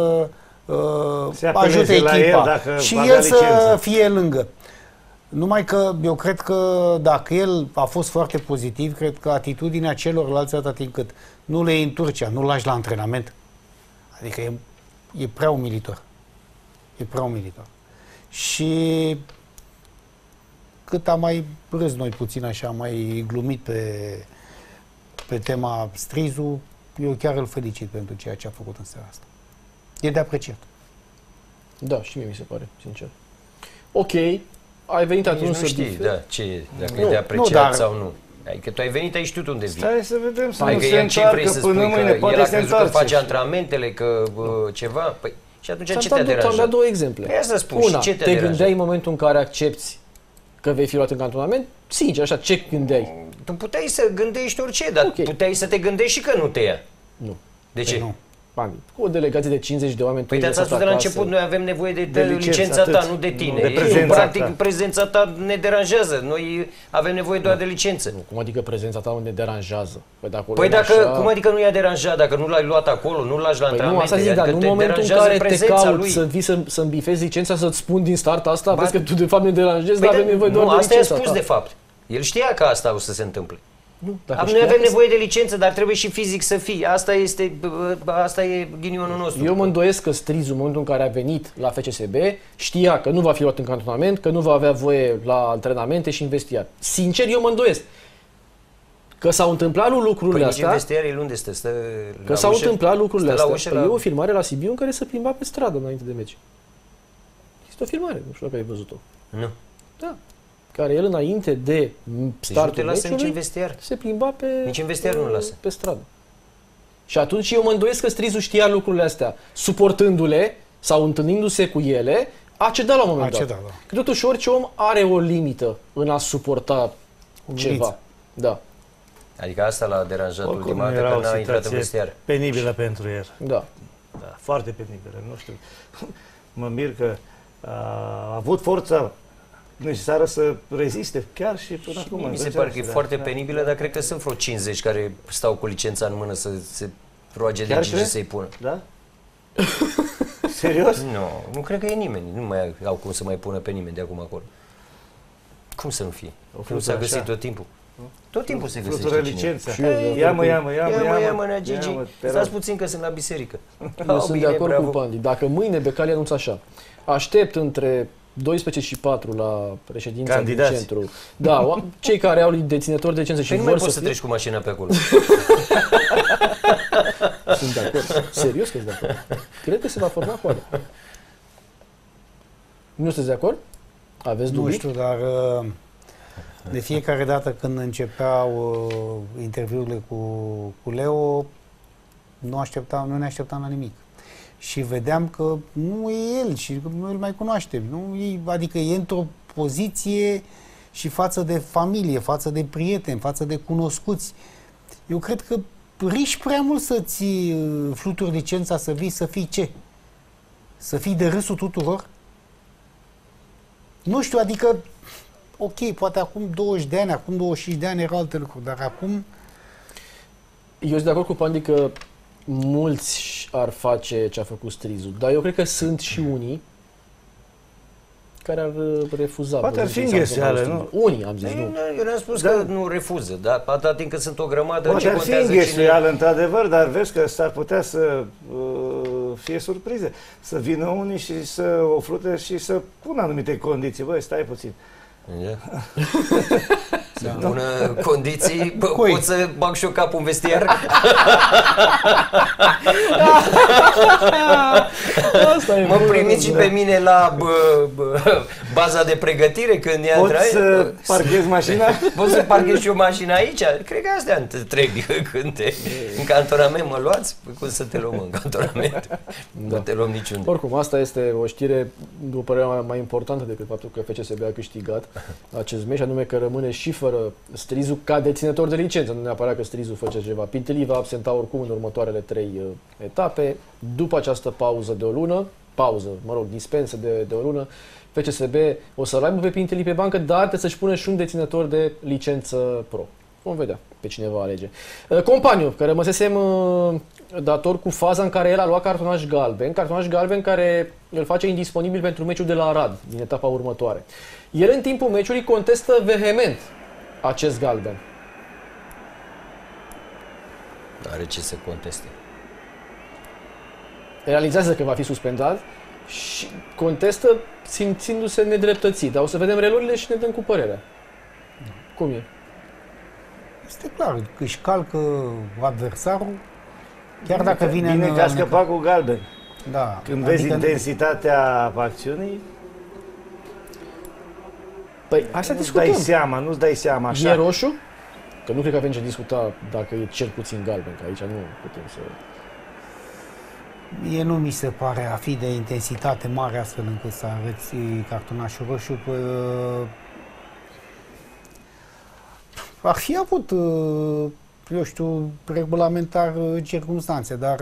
S3: uh, ajute echipa
S4: el dacă
S3: și el să licență. fie lângă. Numai că eu cred că dacă el a fost foarte pozitiv, cred că atitudinea celorlalți atât timp cât nu le iei în Turcia, nu lași la antrenament. Adică e, e prea umilitor. E prea umilitor. Și cât am mai râs noi puțin așa, am mai glumit pe, pe tema Strizu, eu chiar îl felicit pentru ceea ce a făcut în seara asta. E de apreciat.
S1: Da, și mie mi se pare, sincer. Ok, ai venit atunci să
S2: știi,
S1: bife.
S2: da, ce e, dacă
S1: nu,
S2: e de apreciat
S1: nu, dar...
S2: sau nu. Adică tu ai venit, ai știut unde vii.
S4: Stai să vedem, să
S2: adică
S4: nu se întoarcă până mâine, poate se întoarce.
S2: că face antrenamentele, că uh, ceva, păi și atunci ce te-a deranjat?
S1: Am dat două exemple.
S2: Păi să spun,
S1: Una,
S2: și ce te-a
S1: te
S2: deranjat?
S1: gândeai în momentul în care accepti că vei fi luat în cantonament? Sincer, așa, ce gândeai?
S2: Tu puteai să gândești orice, dar okay. puteai să te gândești și că nu te ia.
S1: Nu.
S2: De ce?
S1: Păi nu. Bani. Cu o delegație de cincizeci de oameni...
S2: Păi te-ați spus de la început, noi avem nevoie de, de licența ta, nu de tine.
S4: Nu de prezența
S2: Practic,
S4: ta.
S2: prezența ta ne deranjează. Noi avem nevoie doar de licență.
S1: Nu, cum adică prezența ta ne deranjează?
S2: Păi, dacă păi dacă, așa... cum adică nu i-a deranjat? Dacă nu l-ai luat acolo, nu-l lași la
S1: păi
S2: antrenamente?
S1: Nu, asta zic, dar
S2: adică
S1: nu în momentul în care te caut
S2: lui.
S1: să vii să, să-mi bifezi licența, să-ți spun din start asta, ba... vezi că tu de fapt ne deranjezi,
S2: păi
S1: dar avem nevoie doar
S2: nu,
S1: de
S2: asta
S1: licența
S2: i-a spus
S1: ta.
S2: de fapt. El știa că asta o să se întâmple.
S1: Nu,
S2: Noi avem nevoie de licență, dar trebuie și fizic să fii. Asta este, asta e ghinionul nostru.
S1: Eu mă îndoiesc că Strizu, în momentul în care a venit la F C S B, știa că nu va fi luat în cantonament, că nu va avea voie la antrenamente și în vestiar. Sincer, eu mă îndoiesc. Că s-au întâmplat lucrurile
S2: păi
S1: astea.
S2: Păi vestiar el unde stă? Stă
S1: că s-au întâmplat lucrurile astea.
S2: Ușă,
S1: păi
S2: la...
S1: e o filmare la Sibiu în care se plimba pe stradă înainte de meci. Este o filmare, nu știu dacă ai văzut-o.
S2: Nu.
S1: Da. Care el înainte de startul meciului se plimba pe,
S2: nici în vestiar nu lasă.
S1: pe stradă. Și atunci eu mă îndoiesc că Strizu știa lucrurile astea, suportându-le sau întâlnindu-se cu ele, a cedat la un moment dat. Da. Că totuși orice om are o limită în a suporta ceva. Da.
S2: Adică asta l-a deranjat ultima dată că n-a intrat în vestiar.
S4: Penibilă pentru el.
S1: Da.
S4: Da, foarte penibilă. Nu știu. Mă mir că a avut forța necesară să reziste, chiar și până
S2: și
S4: acum.
S2: Mi se pare că e foarte da, penibilă, da. Dar cred că sunt vreo cincizeci care stau cu licența în mână să se roage de Gigi să-i pună.
S4: Da? Serios?
S2: Nu, nu cred că e nimeni. Nu mai au cum să mai pună pe nimeni de acum acolo. Cum să nu fie? Nu s-a găsit tot timpul. Tot timpul se găsește
S4: licența.
S2: Ia-mă, ia-mă, ia-mă, ia-mă, nea Gigi. Stați puțin că sunt la biserică.
S1: Eu sunt de acord cu Pandi. Dacă mâine Becali anunță așa, aștept între doisprezece și patru la președința
S4: Candidați.
S1: din centru. Da, cei care au deținători de licență și
S2: păi
S1: vor
S2: nu mai
S1: să
S2: poți să
S1: fie...
S2: treci cu mașina pe acolo.
S1: Sunt de acord. Serios că sunt de acord. Cred că se va forma coadă. Nu sunteți de acord? Aveți dubii?
S3: Nu știu, dar de fiecare dată când începeau interviurile cu, cu Leo, nu, așteptam, nu ne așteptam la nimic. Și vedeam că nu e el și că nu îl mai cunoaștem. Nu e, adică e într-o poziție și față de familie, față de prieteni, față de cunoscuți. Eu cred că riști prea mult să-ți fluturi licența să vii, să fii ce? să fii de râsul tuturor? Nu știu, adică, ok, poate acum douăzeci de ani, acum douăzeci și cinci de ani erau alte lucruri, dar acum...
S1: Eu sunt de acord cu Pandi că mulți ar face ce a făcut Strizu, dar eu cred că sunt și unii care ar refuza.
S4: Poate ar fi înghesuială, nu?
S1: Unii, am zis,
S2: Ei,
S1: nu.
S2: Eu ne-am spus
S4: Da.
S2: că nu refuză, dar atâta timp cât sunt o grămadă,
S4: Poate
S2: ce
S4: ar fi
S2: contează cine...
S4: înghesuială, într-adevăr, dar vezi că s-ar putea să uh, fie surprize. Să vină unii și să o frute și să pună anumite condiții. Băi, stai puțin.
S2: Da. Să pună condiții, bă,
S3: Cui?
S2: pot să bag și eu capul în vestiar?
S1: Asta e
S2: Mă
S1: bună,
S2: primiți și
S1: da.
S2: pe mine la bă, bă, baza de pregătire când ea
S4: Poți
S2: intrai?
S4: să parchezi mașina?
S2: Pot să parchez și eu mașina aici? Cred că astea întreg când te, în cantonament mă luați? Păi cum să te luăm în cantonament? Da. Nu te luăm niciunde.
S1: Oricum, asta este o știre, după părerea mea, mai importantă decât faptul că F C S B a câștigat acest meci, anume că rămâne și fără Strizu ca deținător de licență. Nu neapărat că Strizu face ceva. Pintili va absenta oricum în următoarele trei uh, etape. După această pauză de o lună, pauză, mă rog, dispensă de, de o lună, F C S B o să-l aibă pe Pintili pe bancă, dar trebuie să-și pună și un deținător de licență pro. Vom vedea pe cine va alege. Uh, Companiu, care rămăsesem uh, dator cu faza în care el a luat cartonaș galben, cartonaș galben care îl face indisponibil pentru meciul de la Arad, din etapa următoare. El în timpul meciului contestă vehement acest galben.
S2: Are ce să conteste.
S1: Realizează că va fi suspendat și contestă simțindu-se nedreptățit. Dar o să vedem relurile și ne dăm cu părerea. Cum e?
S3: Este clar, că își calcă adversarul, chiar dacă vine
S4: Bine
S3: în...
S4: că a scăpat cu galben.
S3: Da.
S4: Când vezi
S3: adică-
S4: intensitatea acțiunii,
S1: Păi, hai să
S4: nu-ți dai
S1: discutăm.
S4: seama, nu-ți dai seama așa.
S1: E roșu? Că nu cred că avem ce discuta dacă e cel puțin galben, că aici nu putem să...
S3: Mie nu mi se pare a fi de intensitate mare astfel încât să arăți cartonașul roșu. Pă, ar fi avut, eu știu, regulamentar circumstanțe, dar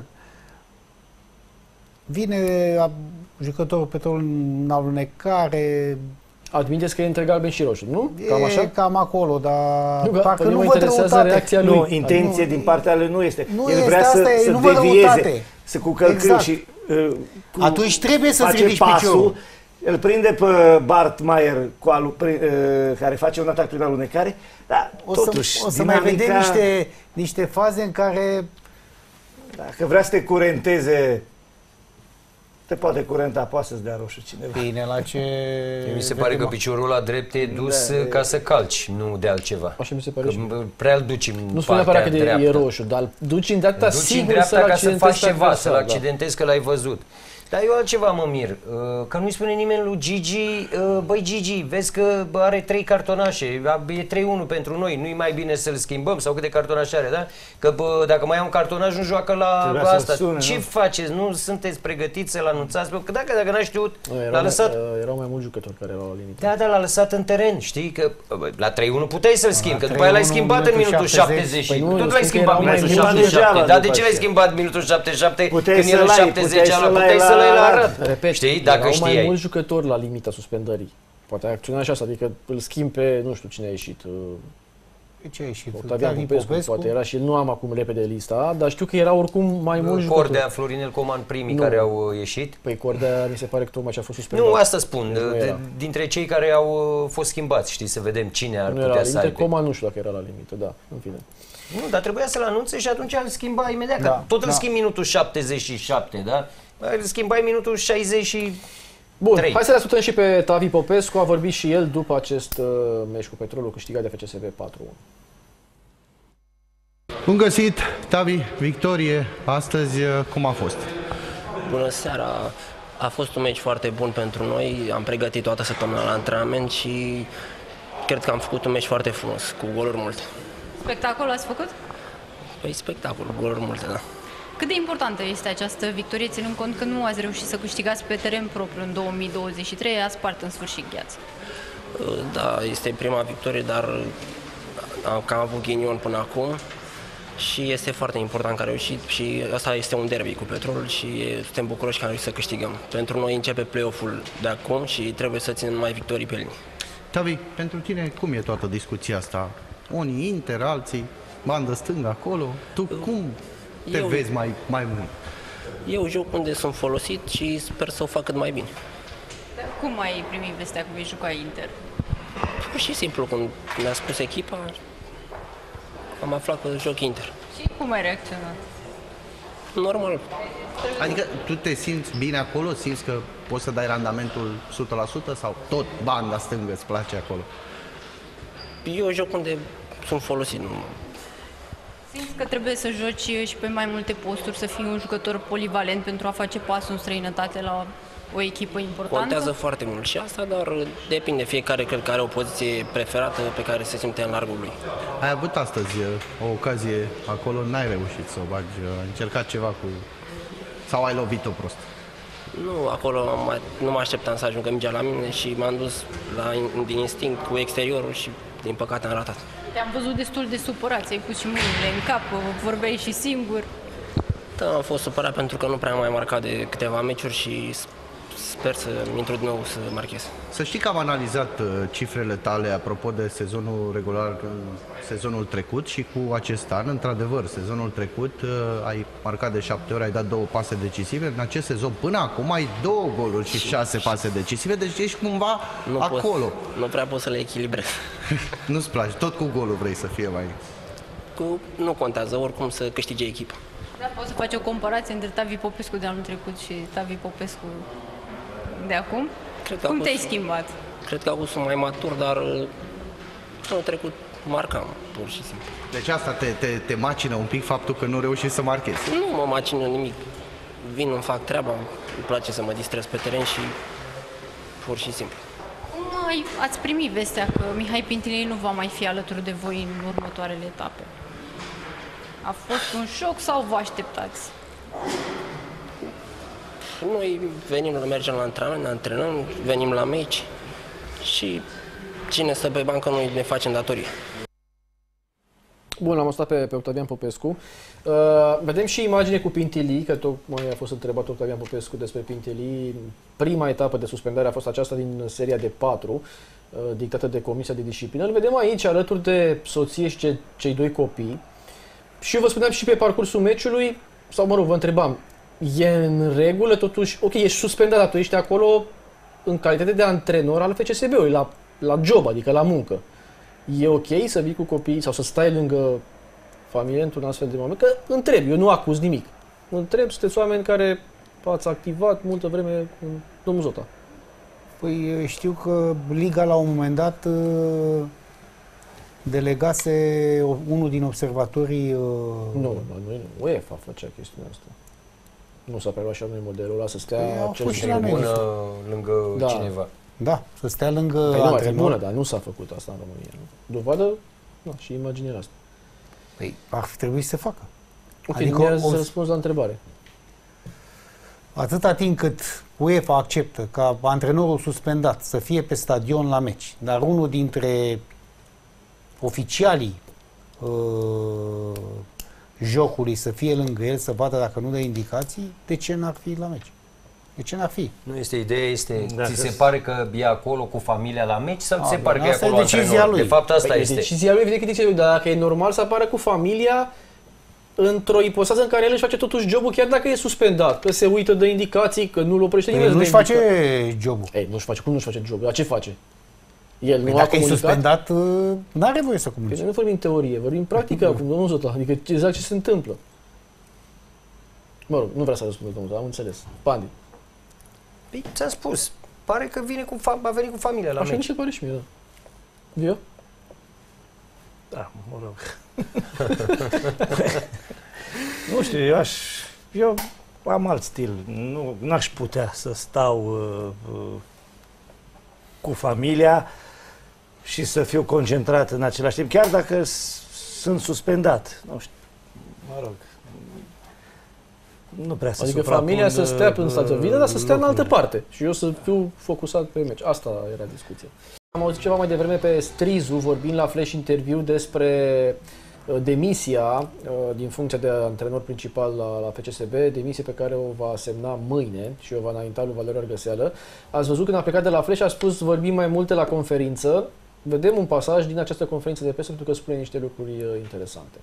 S3: vine a- jucătorul Petrol în alunecare,
S1: Admiteți că e între galben și roșu, nu? Cam
S3: e
S1: așa?
S3: cam acolo, dar
S1: Nu, că
S3: parcă
S1: pe
S3: nu
S1: mine mă
S3: văd
S1: interesează
S3: răutate.
S1: reacția lui.
S4: Nu, intenție
S3: Nu,
S4: din partea lui nu este.
S3: nu
S4: El
S3: este,
S4: vrea
S3: asta
S4: să,
S3: e,
S4: să
S3: nu văd
S4: devieze,
S3: răutate.
S4: să cu călcâi
S3: Exact.
S4: și uh, cu,
S3: Atunci trebuie să-ți
S4: face
S3: ridici
S4: pasul,
S3: piciorul.
S4: îl prinde pe Bart Maier cu alu, pri, uh, care face un atac prin alunecare, dar
S3: O
S4: totuși,
S3: să, o să mai
S4: dinamica,
S3: vedem niște, niște faze în care
S4: dacă vrea să te curenteze, te poate curenta, poate să-ți dea roșu cineva.
S3: bine la ce...
S2: Mi se pare că piciorul la drept e dus
S4: Da, e-
S2: ca să calci, nu de altceva.
S1: Așa mi se pare
S2: Că
S1: și mie.
S2: prea îl duci în
S1: Nu spune
S2: partea
S1: neapărat că de- e
S2: dreaptă.
S1: roșu, dar îl duci în dreapta
S2: Îl duci
S1: sigur
S2: în dreapta
S1: să-l
S2: ca să
S1: accidentezi
S2: faci
S1: pe
S2: ceva,
S1: adversar,
S2: să-l
S1: da.
S2: accidentezi că l-ai văzut. Dar eu altceva mă mir, uh, că nu-i spune nimeni lui Gigi, uh, băi Gigi, vezi că bă, are trei cartonașe, e trei unu pentru noi, nu-i mai bine să-l schimbăm sau câte cartonașe are, da? Că bă, dacă mai ai un cartonaj nu joacă la,
S4: Trebuia
S2: la
S4: să-l
S2: asta.
S4: sune,
S2: Ce
S4: nu?
S2: faceți? Nu sunteți pregătiți să-l anunțați? Că dacă, dacă n-a știut,
S1: Nu, erau,
S2: l-a lăsat...
S1: mai, uh, erau mai mulți jucători care erau la limită.
S2: Da, da, l-a lăsat în teren, știi că bă, la trei unu puteai să-l schimbi, că după
S3: trei
S2: aia l-ai
S3: unu,
S2: schimbat în
S3: minutul
S2: minutul
S3: șaptezeci.
S2: șaptezeci.
S1: Păi nu,
S2: Tot
S1: eu
S2: l-ai
S1: spun că
S2: schimbat
S1: erau
S2: în
S1: mai
S2: minutul
S1: mulți
S2: șaptezeci și șapte.
S4: degeaba
S2: Dar de
S4: după
S2: ce l-ai
S4: aceea.
S2: schimbat în minutul șaptezeci și șapte
S4: Puteai
S2: când
S4: să-l
S2: el în
S4: ai,
S2: șaptezeci
S4: puteai
S2: ala
S4: să-l ai
S2: puteai
S4: la-
S2: să-l ai la
S4: la-
S2: Arad.
S1: Repet,
S2: Știi, dacă
S1: erau mai
S2: știai.
S1: mulți jucători la limita suspendării. Poate acționa așa, adică îl schimb pe, nu știu cine a ieșit, uh,
S3: Ce a ieșit?
S1: Octavian
S3: Tavi
S1: Popescu, poate era și el, nu am acum repede lista, dar știu că erau oricum mai mulți
S2: Cordea,
S1: jucători.
S2: Florinel Coman, primii
S1: Nu.
S2: care au uh, ieșit.
S1: Păi Cordea mi se pare că tocmai ce a fost suspendat.
S2: Nu, asta spun,
S1: Deci nu
S2: de-
S1: era.
S2: dintre cei care au uh, fost schimbați, știi, să vedem cine ar
S1: Nu era la
S2: putea să
S1: limită,
S2: aibă.
S1: Coman nu știu dacă era la limită, da, în fine.
S2: Nu, dar trebuia să-l anunțe și atunci îl schimba imediat,
S3: Da,
S2: că tot îl
S3: da.
S2: schimbi minutul șaptezeci și șapte, da? Îl schimbai minutul șaizeci și
S1: Bun,
S2: trei.
S1: hai să le ascultăm și pe Tavi Popescu, a vorbit și el după acest uh, meci cu Petrolul câștigat de F C S B patru unu.
S5: Bun găsit, Tavi, victorie astăzi, cum a fost?
S9: Bună seara! A fost un meci foarte bun pentru noi, am pregătit toată săptămâna la antrenament și cred că am făcut un meci foarte frumos, cu goluri multe.
S7: Spectacol ați făcut?
S9: Păi spectacol, goluri multe, da.
S7: Cât de importantă este această victorie, ținând cont că nu ați reușit să câștigați pe teren propriu în două mii douăzeci și trei, ați spart în sfârșit gheață?
S9: Da, este prima victorie, dar am cam avut ghinion până acum. și este foarte important că a reușit și asta este un derby cu Petrolul și suntem bucuroși că am reușit să câștigăm. Pentru noi începe play-off-ul de acum și trebuie să ținem mai victorii pe linie.
S5: Tavi, pentru tine cum e toată discuția asta? Unii Inter, alții, bandă stângă acolo. Tu cum te
S9: eu,
S5: vezi mai, mai mult?
S9: Eu joc unde sunt folosit și sper să o fac cât mai bine.
S7: Dar cum ai primit vestea că vei juca Inter?
S9: Pur și simplu, când mi-a spus echipa, am aflat că joc Inter.
S7: Și cum ai reacționat?
S9: Normal.
S5: Adică tu te simți bine acolo? Simți că poți să dai randamentul o sută la sută sau tot banda stângă îți place acolo?
S9: Eu joc unde sunt folosit. Nu.
S7: Simți că trebuie să joci și pe mai multe posturi, să fii un jucător polivalent pentru a face pasul în străinătate la o echipă importantă?
S9: Contează foarte mult și asta, dar depinde. Fiecare cred că are o poziție preferată pe care se simte în largul lui.
S5: Ai avut astăzi o ocazie acolo, n-ai reușit să o bagi, ai încercat ceva cu... sau ai lovit-o prost?
S9: Nu, acolo nu mă așteptam să ajungă mingea la mine și m-am dus la, din instinct cu exteriorul și din păcate am ratat.
S7: Te-am văzut destul de supărat, ți-ai pus și mâinile în cap, vorbeai și singur.
S9: Da, am fost supărat pentru că nu prea am mai marcat de câteva meciuri și sper să intru din nou să marchez.
S5: Să știi că am analizat uh, cifrele tale apropo de sezonul regular, uh, sezonul trecut și cu acest an. Într-adevăr, sezonul trecut uh, ai marcat de șapte ori, ai dat două pase decisive. În acest sezon, până acum, ai două goluri și șase pase decisive, deci ești cumva
S9: nu
S5: acolo.
S9: Pot, nu prea pot să le echilibrez.
S5: Nu-ți place, tot cu golul vrei să fie mai...
S9: Cu, nu contează, oricum să câștige echipa.
S7: Da, poți să faci o comparație între Tavi Popescu de anul trecut și Tavi Popescu de acum?
S9: Cred că
S7: Cum te-ai
S9: fost,
S7: schimbat?
S9: Cred că acum sunt mai matur, dar anul trecut marcam, pur și simplu.
S5: Deci asta te, te, te macină un pic faptul că nu reușești să marchezi?
S9: Nu mă macină nimic. Vin, îmi fac treaba, îmi place să mă distrez pe teren și pur și simplu.
S7: Cum ai, ați primit vestea că Mihai Pintilei nu va mai fi alături de voi în următoarele etape? A fost un șoc sau vă așteptați?
S9: Noi venim, mergem la antrenament, ne antrenăm, venim la meci și cine stă pe bancă noi ne facem datorie.
S1: Bun, am stat pe, pe Octavian Popescu. Uh, vedem și imagine cu Pintilii, că tocmai a fost întrebat Octavian Popescu despre Pintilii. Prima etapă de suspendare a fost aceasta din seria de patru, uh, dictată de Comisia de Disciplină. Îl vedem aici, alături de soție și ce, cei doi copii. Și eu vă spuneam și pe parcursul meciului, sau mă rog, vă întrebam, e în regulă totuși, ok, ești suspendat, dar tu ești acolo în calitate de antrenor al F C S B-ului, la, la job, adică la muncă. E ok să vii cu copiii sau să stai lângă familie într-un astfel de moment? Că întreb, eu nu acuz nimic. Întreb, sunteți oameni care ați activat multă vreme cu domnul Zota.
S3: Păi știu că Liga la un moment dat delegase unul din observatorii...
S1: Nu, nu, nu, UEFA făcea chestiunea asta. Nu s-a preluat și al noi modelul ăla să stea
S3: păi,
S1: cel
S2: bună lângă
S1: da.
S2: cineva.
S3: Da, să stea lângă
S1: păi
S3: antrenor.
S1: Nu, bună, dar nu s-a făcut asta în România. Nu? Dovadă, da, și imaginea asta.
S3: Păi ar fi trebuit să se facă.
S1: Ok,
S3: adică
S1: mi-a
S3: o...
S1: răspuns la întrebare.
S3: Atâta timp cât UEFA acceptă ca antrenorul suspendat să fie pe stadion la meci, dar unul dintre oficialii uh, jocului să fie lângă el, să vadă dacă nu dă indicații, de ce n-ar fi la meci? De ce n-ar fi?
S2: Nu este ideea, este,
S4: Dacă
S2: ți se pare că e acolo cu familia la meci sau ți se
S3: A,
S2: pare că e
S3: asta e
S2: acolo
S3: decizia
S2: antrenor?
S3: lui.
S2: De fapt asta
S1: Păi,
S2: este.
S1: decizia lui, evident că decizia lui, dar dacă e normal să apară cu familia într-o ipostază în care el își face totuși jobul, chiar dacă e suspendat, că se uită de indicații, că nu-l oprește nimeni.
S3: El nu-și face jobul.
S1: Ei, nu-și face, cum nu-și face jobul? Dar ce face? El
S3: Păi
S1: nu
S3: dacă
S1: a
S3: e
S1: comunicat?
S3: suspendat, nu are voie să
S1: Păi
S3: comunice.
S1: noi nu vorbim în teorie, vorbim în practică acum, domnul Zota, adică exact ce se întâmplă. Mă rog, nu vreau să răspund, domnul Zota, am înțeles. Pandi.
S2: Păi ți-am spus, pare că vine cu fa- a venit cu familia la
S1: Așa mi
S2: meci.
S1: se pare și mie, da. Vio?
S4: Da, mă rog. Nu știu, eu aș... Eu am alt stil. Nu n-aș putea să stau uh, uh, cu familia și să fiu concentrat în același timp, chiar dacă sunt suspendat. Nu știu, mă rog. Nu prea să
S1: Adică familia să stea în stadion, vine, dar să stea în altă
S4: lucrurile.
S1: parte. Și eu să fiu focusat pe meci. Asta era discuția. Am auzit ceva mai devreme pe Strizu, vorbind la Flash Interview despre demisia din funcția de antrenor principal la, la F C S B, demisie pe care o va semna mâine și o va înainta lui Valeriu Argăseală. Ați văzut când a plecat de la Flash, a spus vorbim mai multe la conferință. Vedem un pasaj din această conferință de presă pentru că spune niște lucruri interesante.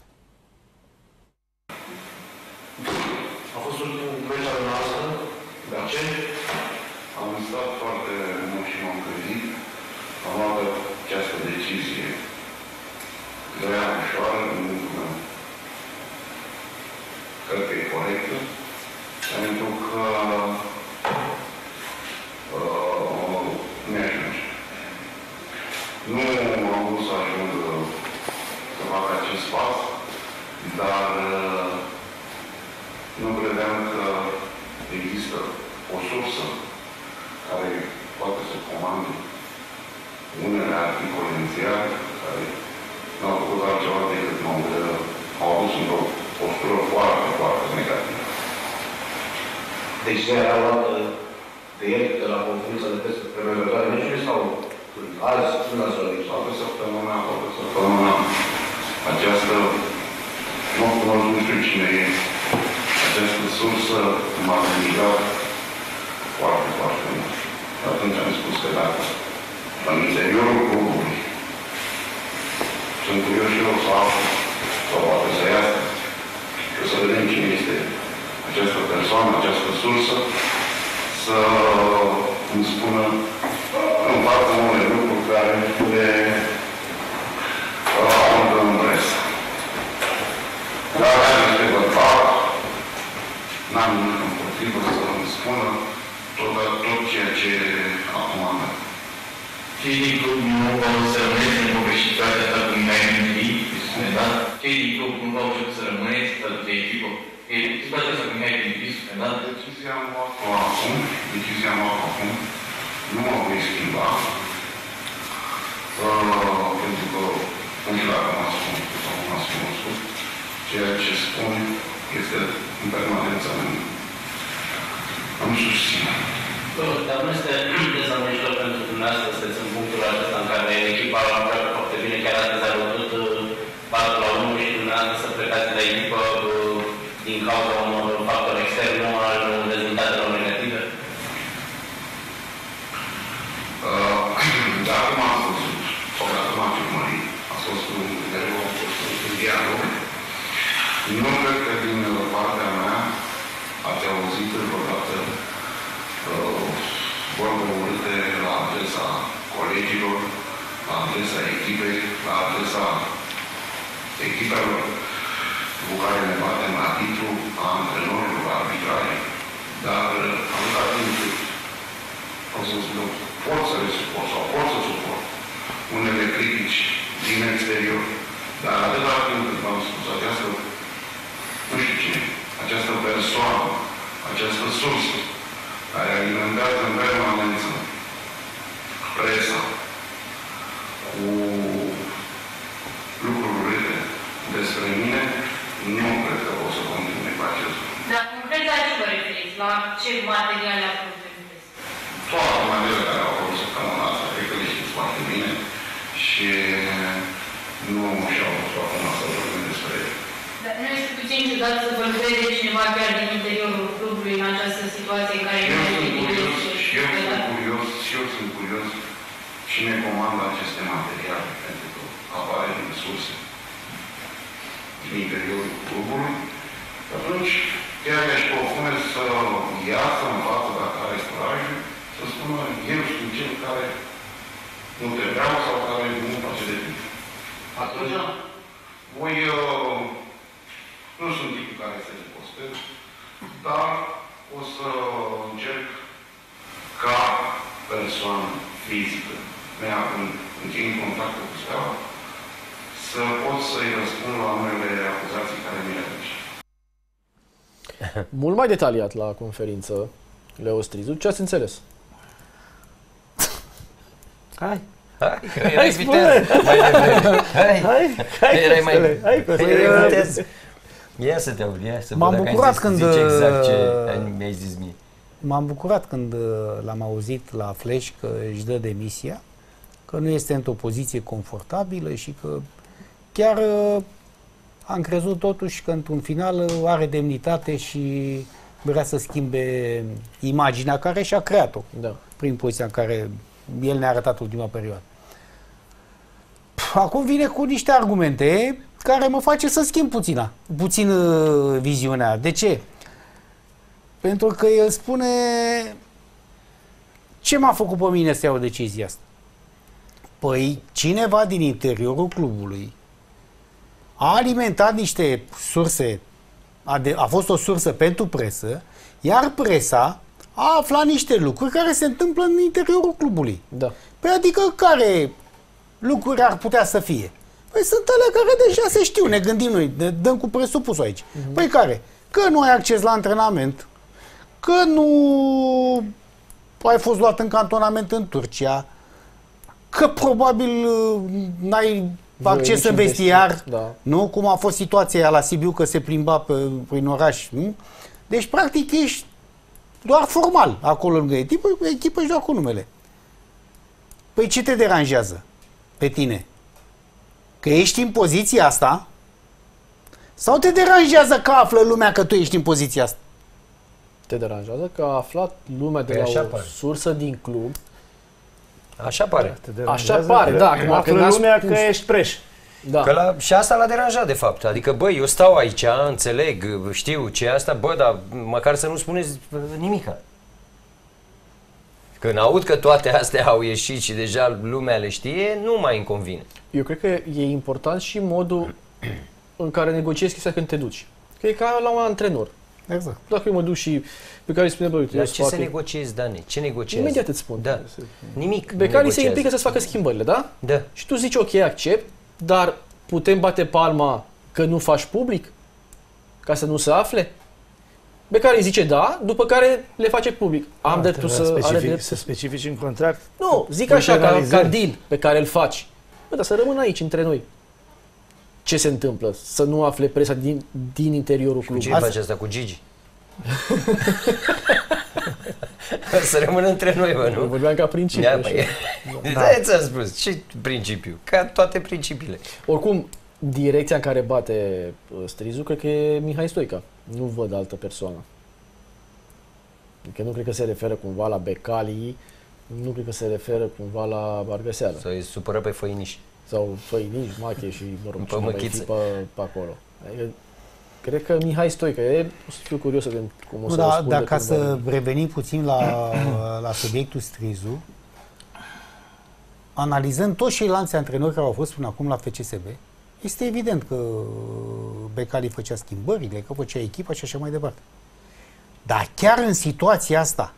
S10: A fost ultimul meci al noastră, de ce? Am stat foarte mult și m-am gândit. Am luat această decizie grea, ușoară, nu cred că e corectă, pentru că uh, nu ajunge. Nu am vrut să ajung să fac acest pas, dar uh, nu credeam că există o sursă care poate să comande unele articole în ziar care nu au făcut altceva decât m-au au adus într-o postură foarte, foarte negativă.
S11: Deci ne era luată de ieri, de la conferința de presă premergătoare meciului sau azi, în la soare?
S10: Toată săptămâna, toată săptămâna, această, nu, nu știu cine e, această sursă m-a ridicat foarte, foarte mult. Și atunci am spus că dacă în interiorul clubului sunt curios și eu să aflu, sau poate să iasă, și o să vedem cine este această persoană, această sursă, să îmi spună în față unele lucruri care le aruncă în presă. Dar este bărbat, n-am nimic împotrivă să îmi spună tot, tot ceea ce acum am dat.
S11: Cei din club nu au să rămâneți în povestițioarea asta cum mai gândit, suspendat? Cei din club nu au să rămâneți de echipă? E situația asta cum mai gândit, suspendat?
S10: Decizia am luat-o acum, decizia am luat-o acum, nu mă voi schimba, uh, pentru că, nu știu dacă m-a spus sau nu m-a spus, ceea ce spun este în permanență în, în susține.
S11: Dar nu este dezamăgitor pentru dumneavoastră să sunteți în punctul acesta în care echipa a lucrat foarte bine, chiar astăzi a bătut patru la unu și dumneavoastră să plecați de la echipă din cauza unor factori externi, nu al rezultatelor negative?
S10: Uh, dacă m-ați văzut, sau dacă m-ați urmărit, ați fost un mereu, a fost un dialog, nu cred că din partea mea ați auzit vreodată uh, vorbe urâte la adresa colegilor, la adresa echipei, la adresa echipelor cu care ne batem la titlu, a antrenorilor, la arbitrare. Dar atâta timp cât o să spun, pot să le suport sau pot să suport unele critici din exterior, dar atâta timp cât v-am spus această, nu știu cine, această persoană, această sursă care alimentează în permanență presa cu lucruri urâte despre mine, nu cred că o să continui cu acest lucru.
S7: Dar concret la ce vă referiți? La ce materiale a fost de presă?
S10: Toate materialele care au fost săptămâna asta, cred că le știți foarte bine și nu și-au fost acum să vorbim despre ele.
S7: Dar nu este puțin ciudat să vă crede cineva chiar din interiorul clubului în această situație în care
S10: eu sunt curios, și eu sunt curios, și eu sunt curios cine comandă aceste materiale, pentru că apare din surse din interiorul clubului. Atunci, chiar aș propune să iasă în față, dacă are curajul, să spună, eu sunt cel care nu trebuiau sau care nu face de bine. Atunci, voi uh, nu sunt tipul care să le postez, dar o să încerc ca persoană fizică, mea când închei în contact cu Steaua, să pot să-i răspund la unele acuzații care mi le aduce.
S1: Mult mai detaliat la conferință, Leo Strizu, ce ați înțeles?
S4: Hai!
S2: Hai, că erai
S4: Hai,
S2: vitez. Mai devreme. Hai,
S4: Hai, hai,
S2: erai mai...
S4: hai, că
S2: erai vitez. Ia să te aud, ia să
S3: M-am
S2: văd dacă
S3: bucurat
S2: ai zis,
S3: când,
S2: zice exact ce mi-ai zis mie.
S3: M-am bucurat când l-am auzit la Flash că își dă demisia, că nu este într-o poziție confortabilă și că chiar uh, am crezut totuși că într-un final uh, are demnitate și vrea să schimbe imaginea care și-a creat-o,
S1: da,
S3: prin poziția în care el ne-a arătat ultima perioadă. Acum vine cu niște argumente care mă face să schimb puțin, puțin uh, viziunea. De ce? Pentru că el spune: ce m-a făcut pe mine să iau decizia asta? Păi cineva din interiorul clubului a alimentat niște surse, a, de, a fost o sursă pentru presă, iar presa a aflat niște lucruri care se întâmplă în interiorul clubului.
S1: Da.
S3: Păi adică care lucruri ar putea să fie? Păi sunt alea care deja se știu, ne gândim noi, ne dăm cu presupusul aici. Uh-huh. Păi care? Că nu ai acces la antrenament, că nu ai fost luat în cantonament în Turcia, că probabil n-ai acces în vestiar,
S1: da,
S3: nu? Cum a fost situația aia la Sibiu, că se plimba pe, prin oraș, nu? Deci, practic, ești doar formal acolo lângă echipă, echipă și doar cu numele. Păi ce te deranjează pe tine? Că ești în poziția asta? Sau te deranjează că află lumea că tu ești în poziția asta?
S1: Te deranjează că a aflat lumea de
S2: păi
S1: la o
S2: pare.
S1: sursă din club.
S2: Așa pare.
S1: Așa pare, da.
S4: Că află lumea că ești preș.
S1: Da.
S2: Că la, și asta l-a deranjat, de fapt. Adică, băi, eu stau aici, înțeleg, știu ce e asta, bă, dar măcar să nu spuneți nimica. Când aud că toate astea au ieșit și deja lumea le știe, nu mai îmi convine.
S1: Eu cred că e important și modul în care negociezi chestia când te duci. Că e ca la un antrenor.
S3: Exact.
S1: Dacă eu mă duc și pe care îi spune, bă, uite,
S2: Dar ce să negociezi, Dani? Ce negociezi?
S1: Imediat îți spun.
S2: Da. Nimic.
S1: Becali se implică să-ți facă schimbările, da?
S2: Da.
S1: Și tu zici, ok, accept, dar putem bate palma că nu faci public? Ca să nu se afle? Becali zice da, după care le face public. Am
S4: Da,
S1: dreptul să...
S4: specific,
S1: are drept
S4: să specifici în contract.
S1: Nu, zic așa, ca, ca deal pe care îl faci. Bă, dar să rămână aici, între noi. Ce se întâmplă? Să nu afle presa din, din interiorul clubului.
S2: Ce face asta cu Gigi? Să rămână între noi, bă, nu?
S1: Eu vorbeam ca principiu.
S2: Da, păi, da, da, ți-am spus. Ce principiu? Ca toate principiile.
S1: Oricum, direcția în care bate Strizu, cred că e Mihai Stoica. Nu văd altă persoană. Adică nu cred că se referă cumva la Becali, nu cred că se referă cumva la Bargăseală.
S2: Sau îi supără pe Făiniș.
S1: Sau Făiniș, Mache și, mă rog,
S2: pe Măchiță.
S1: Pe, pe acolo. Adică, cred că Mihai Stoica, e, o să fiu curios să vedem cum o să
S3: da,
S1: răspundă.
S3: Dar ca să revenim puțin la, la subiectul Strizu, analizând toți ceilalți antrenori care au fost până acum la F C S B, este evident că Becali făcea schimbările, că făcea echipa și așa mai departe. Dar chiar în situația asta,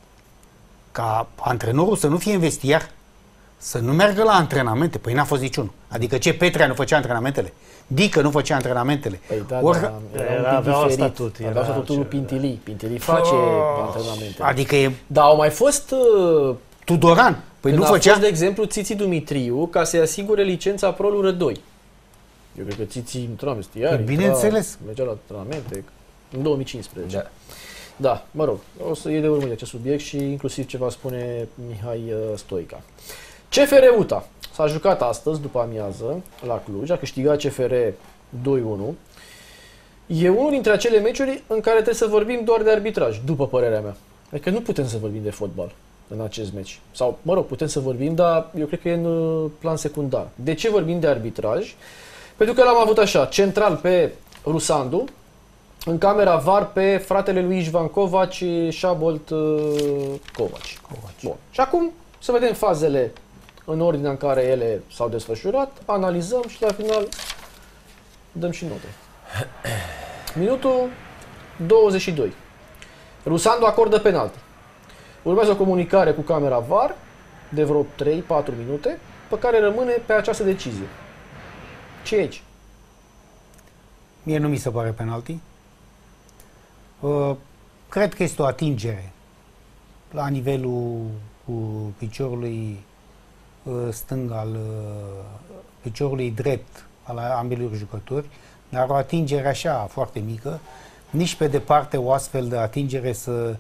S3: ca antrenorul să nu fie în vestiar, să nu meargă la antrenamente, păi n-a fost niciunul. Adică ce, Petrea nu făcea antrenamentele? Dică nu făcea antrenamentele.
S1: Păi da,
S3: Or...
S1: da, era,
S4: era,
S1: un pic
S4: avea
S1: diferit.
S4: statut.
S1: Avea statutul lui Pintilii. Pintilii face oh, antrenamente.
S3: Adică e...
S1: Dar au mai fost... Uh,
S3: Tudoran. Păi nu
S1: a
S3: făcea...
S1: fost, de exemplu, Țiții Dumitriu ca să-i asigure licența Pro lui Rădoi. Eu cred că Țiții intra în vestiar,
S3: bineînțeles.
S1: mergea la antrenamente în două mii cincisprezece.
S2: Da.
S1: Da, mă rog, o să iei de urmă de acest subiect și inclusiv ce va spune Mihai uh, Stoica. C F R UTA s-a jucat astăzi, după amiază, la Cluj, a câștigat C F R doi unu. E unul dintre acele meciuri în care trebuie să vorbim doar de arbitraj, după părerea mea. Adică nu putem să vorbim de fotbal în acest meci. Sau, mă rog, putem să vorbim, dar eu cred că e în plan secundar. De ce vorbim de arbitraj? Pentru că l-am avut așa, central pe Rusandu, în camera V A R pe fratele lui Ișvan Covaci și Șabolt uh, Covaci. Covaci. Bun. Și acum să vedem fazele în ordinea în care ele s-au desfășurat, analizăm și la final dăm și note. Minutul douăzeci și doi. Rusandu acordă penalti. Urmează o comunicare cu camera V A R de vreo trei patru minute, pe care rămâne pe această decizie. Ce e aici?
S3: Mie nu mi se pare penalti. Uh, cred că este o atingere la nivelul cu piciorului uh, stâng al uh, piciorului drept al ambilor jucători, dar o atingere așa foarte mică, nici pe departe o astfel de atingere să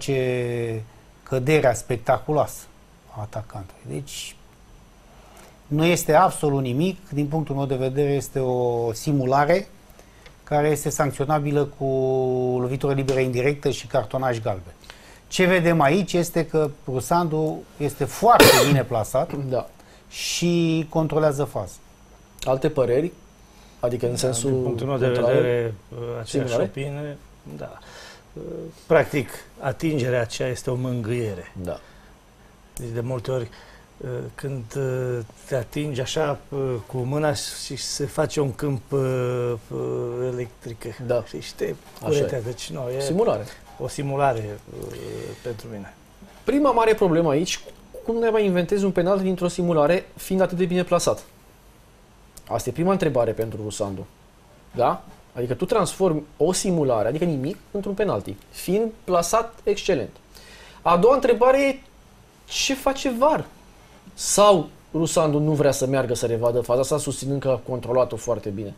S3: provoace căderea spectaculoasă a atacantului. Deci Nu este absolut nimic, din punctul meu de vedere este o simulare care este sancționabilă cu lovitură liberă indirectă și cartonaj galben. Ce vedem aici este că Rusandu este foarte bine plasat
S1: da.
S3: și controlează faza.
S1: Alte păreri? Adică în sensul...
S4: Din punctul meu de vedere, aceeași opinie, da. Practic, atingerea aceea este o mângâiere.
S1: Da.
S4: Deci de multe ori, când te atingi așa cu mâna și se face un câmp electric,
S1: da.
S4: și te curetea. Deci, nu, e
S1: simulare.
S4: O simulare pentru mine.
S1: Prima mare problemă aici, cum ne mai inventezi un penalti dintr-o simulare fiind atât de bine plasat? Asta e prima întrebare pentru Rusandu. Da? Adică tu transformi o simulare, adică nimic, într-un penalti, fiind plasat excelent. A doua întrebare e ce face V A R? Sau Rusandu nu vrea să meargă să revadă faza asta, susținând că a controlat-o foarte bine?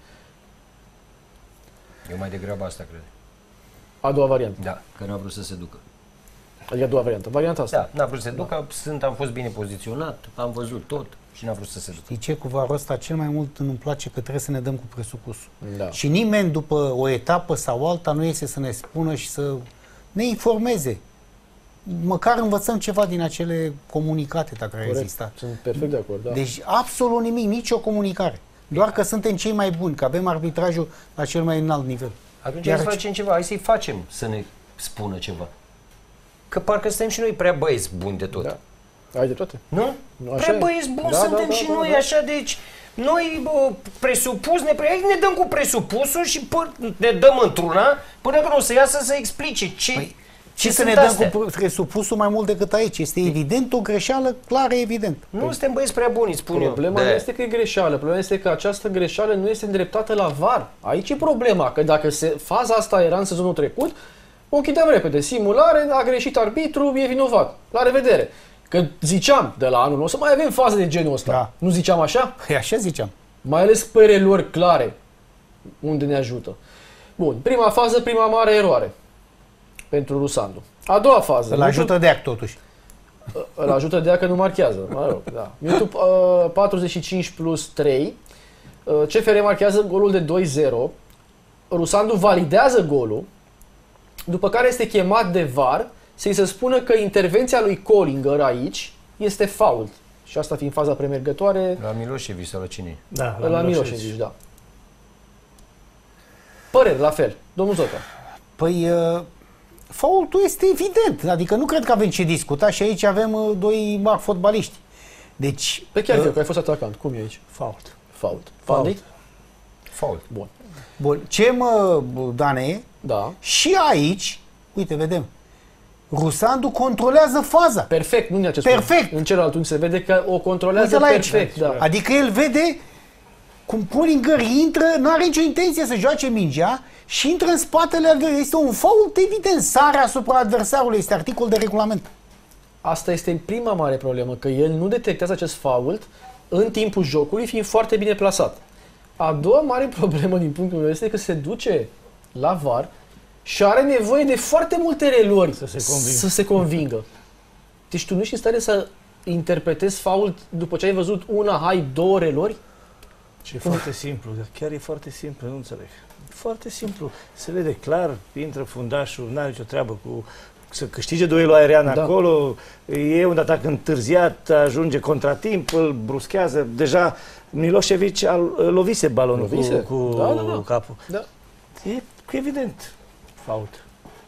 S2: Eu mai degrabă asta cred.
S1: A doua variantă.
S2: Da, că n-a vrut să se ducă.
S1: Adică a doua variantă. Varianta asta.
S2: Da, n-a vrut să se ducă, da. Sunt, am fost bine poziționat, am văzut tot și n-a vrut să se ducă.
S3: Știi ce? Cu V A R-ul ăsta cel mai mult nu-mi place că trebuie să ne dăm cu presupusul.
S1: Da.
S3: Și nimeni după o etapă sau alta nu iese să ne spună și să ne informeze. Măcar învățăm ceva din acele comunicate dacă ar exista.
S1: Sunt perfect de acord, da.
S3: Deci absolut nimic, nicio comunicare. Doar că suntem cei mai buni, că avem arbitrajul la cel mai înalt nivel.
S2: Atunci hai să facem ceva, hai să-i facem să ne spună ceva. Că parcă suntem și noi prea băieți buni de tot.
S1: Da. Ai de toate.
S2: Nu?
S1: nu
S2: prea băieți buni da, suntem da, da, și da, noi da. Așa, deci noi bă, presupus, ne, pre... ne dăm cu presupusul și pă, ne dăm într-una până când o să iasă să explice ce... Păi,
S3: Ce să ne dăm astea? Cu presupusul mai mult decât aici? Este evident o greșeală clară, evident.
S2: Nu păi, suntem băieți prea buni, spun eu.
S1: Problema nu este că e greșeală, problema este că această greșeală nu este îndreptată la V A R. Aici e problema, că dacă se, faza asta era în sezonul trecut, o închideam repede. Simulare, a greșit arbitru, e vinovat. La revedere. Că ziceam de la anul, o să mai avem faze de genul ăsta. Da. Nu ziceam așa?
S3: Păi așa ziceam.
S1: Mai ales păreri lor clare, unde ne ajută. Bun, prima fază, prima mare eroare pentru Rusandu. A doua fază.
S3: Îl ajută Deac totuși.
S1: Îl ajută Deac că nu marchează. Mă rog, da. YouTube uh, patruzeci și cinci plus trei. Uh, C F R marchează golul de doi zero. Rusandu validează golul, după care este chemat de V A R să-i se spună că intervenția lui Collinger aici este fault. Și asta fiind faza premergătoare...
S2: La Milosevic sau la cine?
S1: Da, la, la Milosevic, da. Păreri, la fel. Domnul Zota.
S3: Păi... Uh... Faultul este evident, adică nu cred că avem ce discuta și aici avem uh, doi mari fotbaliști. Deci...
S1: Pe chiar
S3: uh,
S1: eu, că ai fost atacant, cum e aici?
S4: Fault.
S1: Fault.
S3: Fault.
S2: Fault.
S1: Bun.
S3: Bun. Ce mă, Dane,
S1: da.
S3: Și aici, uite, vedem, Rusandu controlează faza.
S1: Perfect, nu în acest
S3: Perfect.
S1: Punct. În celălalt unde se vede că o controlează perfect.
S3: Aici, da. Adică el vede cum Collinger intră, nu are nicio intenție să joace mingea și intră în spatele adversarului. Este un fault evident, sare asupra adversarului, este articol de regulament.
S1: Asta este prima mare problemă, că el nu detectează acest fault în timpul jocului, fiind foarte bine plasat. A doua mare problemă din punctul meu este că se duce la V A R și are nevoie de foarte multe reluări să se convingă. Să se convingă. Deci tu nu ești în stare să interpretezi fault după ce ai văzut una, hai, două reluări?
S4: Și e foarte simplu, chiar e foarte simplu, nu înțeleg. Foarte simplu, se vede clar, intră fundașul, n-are nicio treabă cu să câștige duelul aerian da. Acolo, e un atac întârziat, ajunge contratimp, îl bruschează, deja Milosevic a lovise balonul lovise. cu, cu da, da, da. capul.
S1: Da.
S4: E evident fault.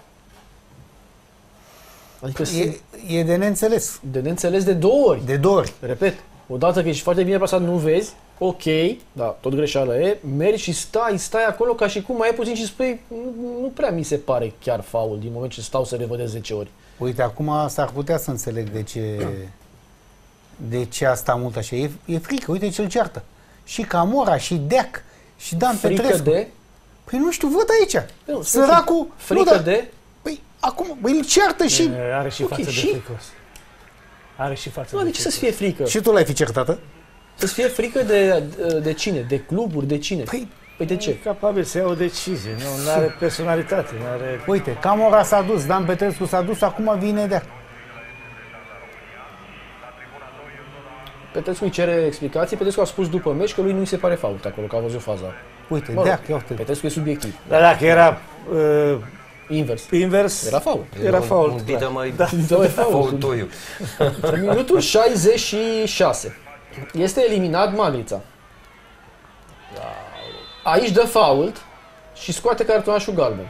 S3: Adică e, e de neînțeles.
S1: De neînțeles de două ori.
S3: De două ori.
S1: Repet, odată că ești foarte bine plasat, nu vezi, ok, da, tot greșeală e, mergi și stai, stai acolo ca și cum mai e puțin și spui, nu, nu prea mi se pare chiar faul din moment ce stau să revădesc zece ori.
S3: Uite, acum s-ar putea să înțeleg de ce, de ce asta mult așa. E, e frică, uite ce-l ceartă. Și Camora, și Deac, și Dan
S1: frică
S3: Petrescu.
S1: De?
S3: Păi nu știu, văd aici.
S1: Nu,
S3: săracul...
S1: Frică
S3: nu, da,
S1: de?
S3: Păi acum, băi, îl ceartă și...
S4: E, are și okay, față și? de fricos. Are și față
S1: nu,
S4: de
S1: de ce să-ți fie frică?
S3: Și tu l-ai fi certată?
S1: Să-ți fie frică de, de cine? De cluburi? De cine?
S3: Păi,
S1: păi de ce?
S4: E capabil să ia o decizie, nu are personalitate. N-are...
S3: Uite, Camora s-a dus, Dan Petrescu s-a dus, acum vine Deac.
S1: Petrescu îi cere explicații, Petrescu a spus după meci că lui nu îi se pare fault acolo, că a văzut faza.
S3: Uite,
S1: mă rog,
S3: Deac, ia uite.
S1: Petrescu e subiectiv.
S4: Dar dacă era uh,
S1: invers,
S4: invers,
S1: era fault.
S4: Era fault.
S2: Un dita mai
S1: Da, mai fault. În minutul șaizeci și șase este eliminat Maglița. Aici dă fault și scoate cartonașul galben.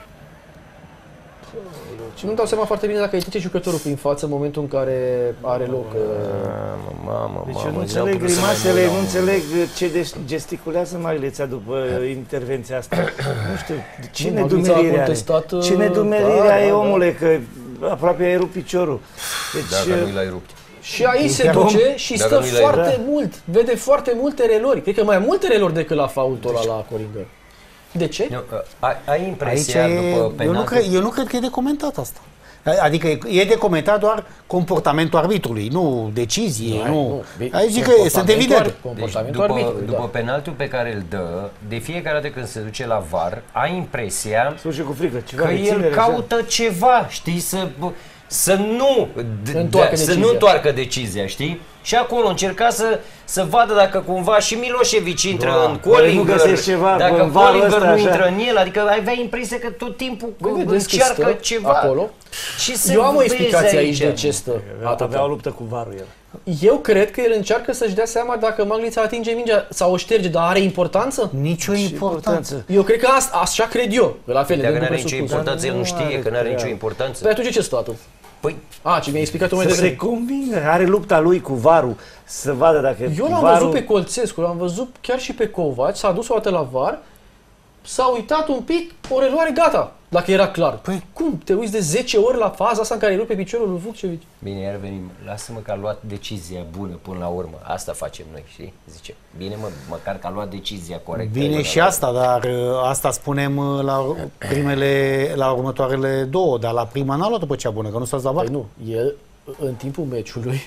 S1: Și nu-mi dau seama foarte bine dacă îi trece jucătorul prin față în momentul în care are loc.
S2: Mamă, mamă,
S4: deci
S2: mamă,
S4: eu nu înțeleg grimasele, nu înțeleg ce gesticulează Maglița după intervenția asta. Nu știu, ce nedumerire are. Ce nedumerire ai, omule, că aproape ai rupt piciorul.
S2: Deci, dacă nu l-ai rupt.
S1: Și aici se duce și stă foarte mult, vede foarte multe relori. Cred că mai multe relori decât la faultul ăla la Coringer. De ce?
S2: Nu, ai, ai impresia
S3: Aici
S2: după
S3: e, eu, nu cred, eu nu cred că e de comentat asta. Adică e de comentat doar comportamentul arbitrului, nu decizie,
S1: nu.
S3: nu.
S1: nu.
S3: Aici zic că sunt evident.
S2: Deci, după, după da. penaltul pe care îl dă, de fiecare dată când se duce la V A R, ai impresia
S4: cu frică, ceva
S2: că el caută așa. ceva, știi, să... să nu întoarcă, să nu întoarcă decizia, știi? Și acolo încerca să, să vadă dacă cumva și Milosevic intră Doa, în Collinger,
S4: ceva,
S2: dacă Collinger nu intră în el, adică avea impresia că tot timpul încearcă ceva.
S1: Acolo.
S2: Și se
S1: Eu am o explicație aici de ce stă.
S4: Avea o luptă cu varul el.
S1: Eu cred că el încearcă să-și dea seama dacă Maglița atinge mingea sau o șterge, dar are importanță?
S3: Nicio importanță.
S1: Eu cred că asta, așa cred eu. La fel,
S2: dacă nu are nicio importanță, el nu știe că nu are nicio importanță.
S1: Păi atunci ce stă atunci?
S2: Păi,
S1: a, ce mi-ai explicat tu mai
S4: devreme. Să se convingă, are lupta lui cu varul, să vadă dacă
S1: eu l-am
S4: varul...
S1: văzut pe Colțescu, l-am văzut chiar și pe Covaci, s-a dus o dată la var, s-a uitat un pic, o reluare, gata, dacă era clar. Păi cum? Te uiți de zece ori la faza asta în care îi rupe piciorul lui Vukcevic?
S2: Bine, iar venim, lasă-mă că a luat decizia bună până la urmă. Asta facem noi, știi? Zice, bine mă, măcar că a luat decizia corectă.
S3: Bine și asta, dar asta spunem la primele, la următoarele două, dar la prima n-a luat-o pe cea bună, că nu s-a zis la var.
S1: Păi nu, el în timpul meciului,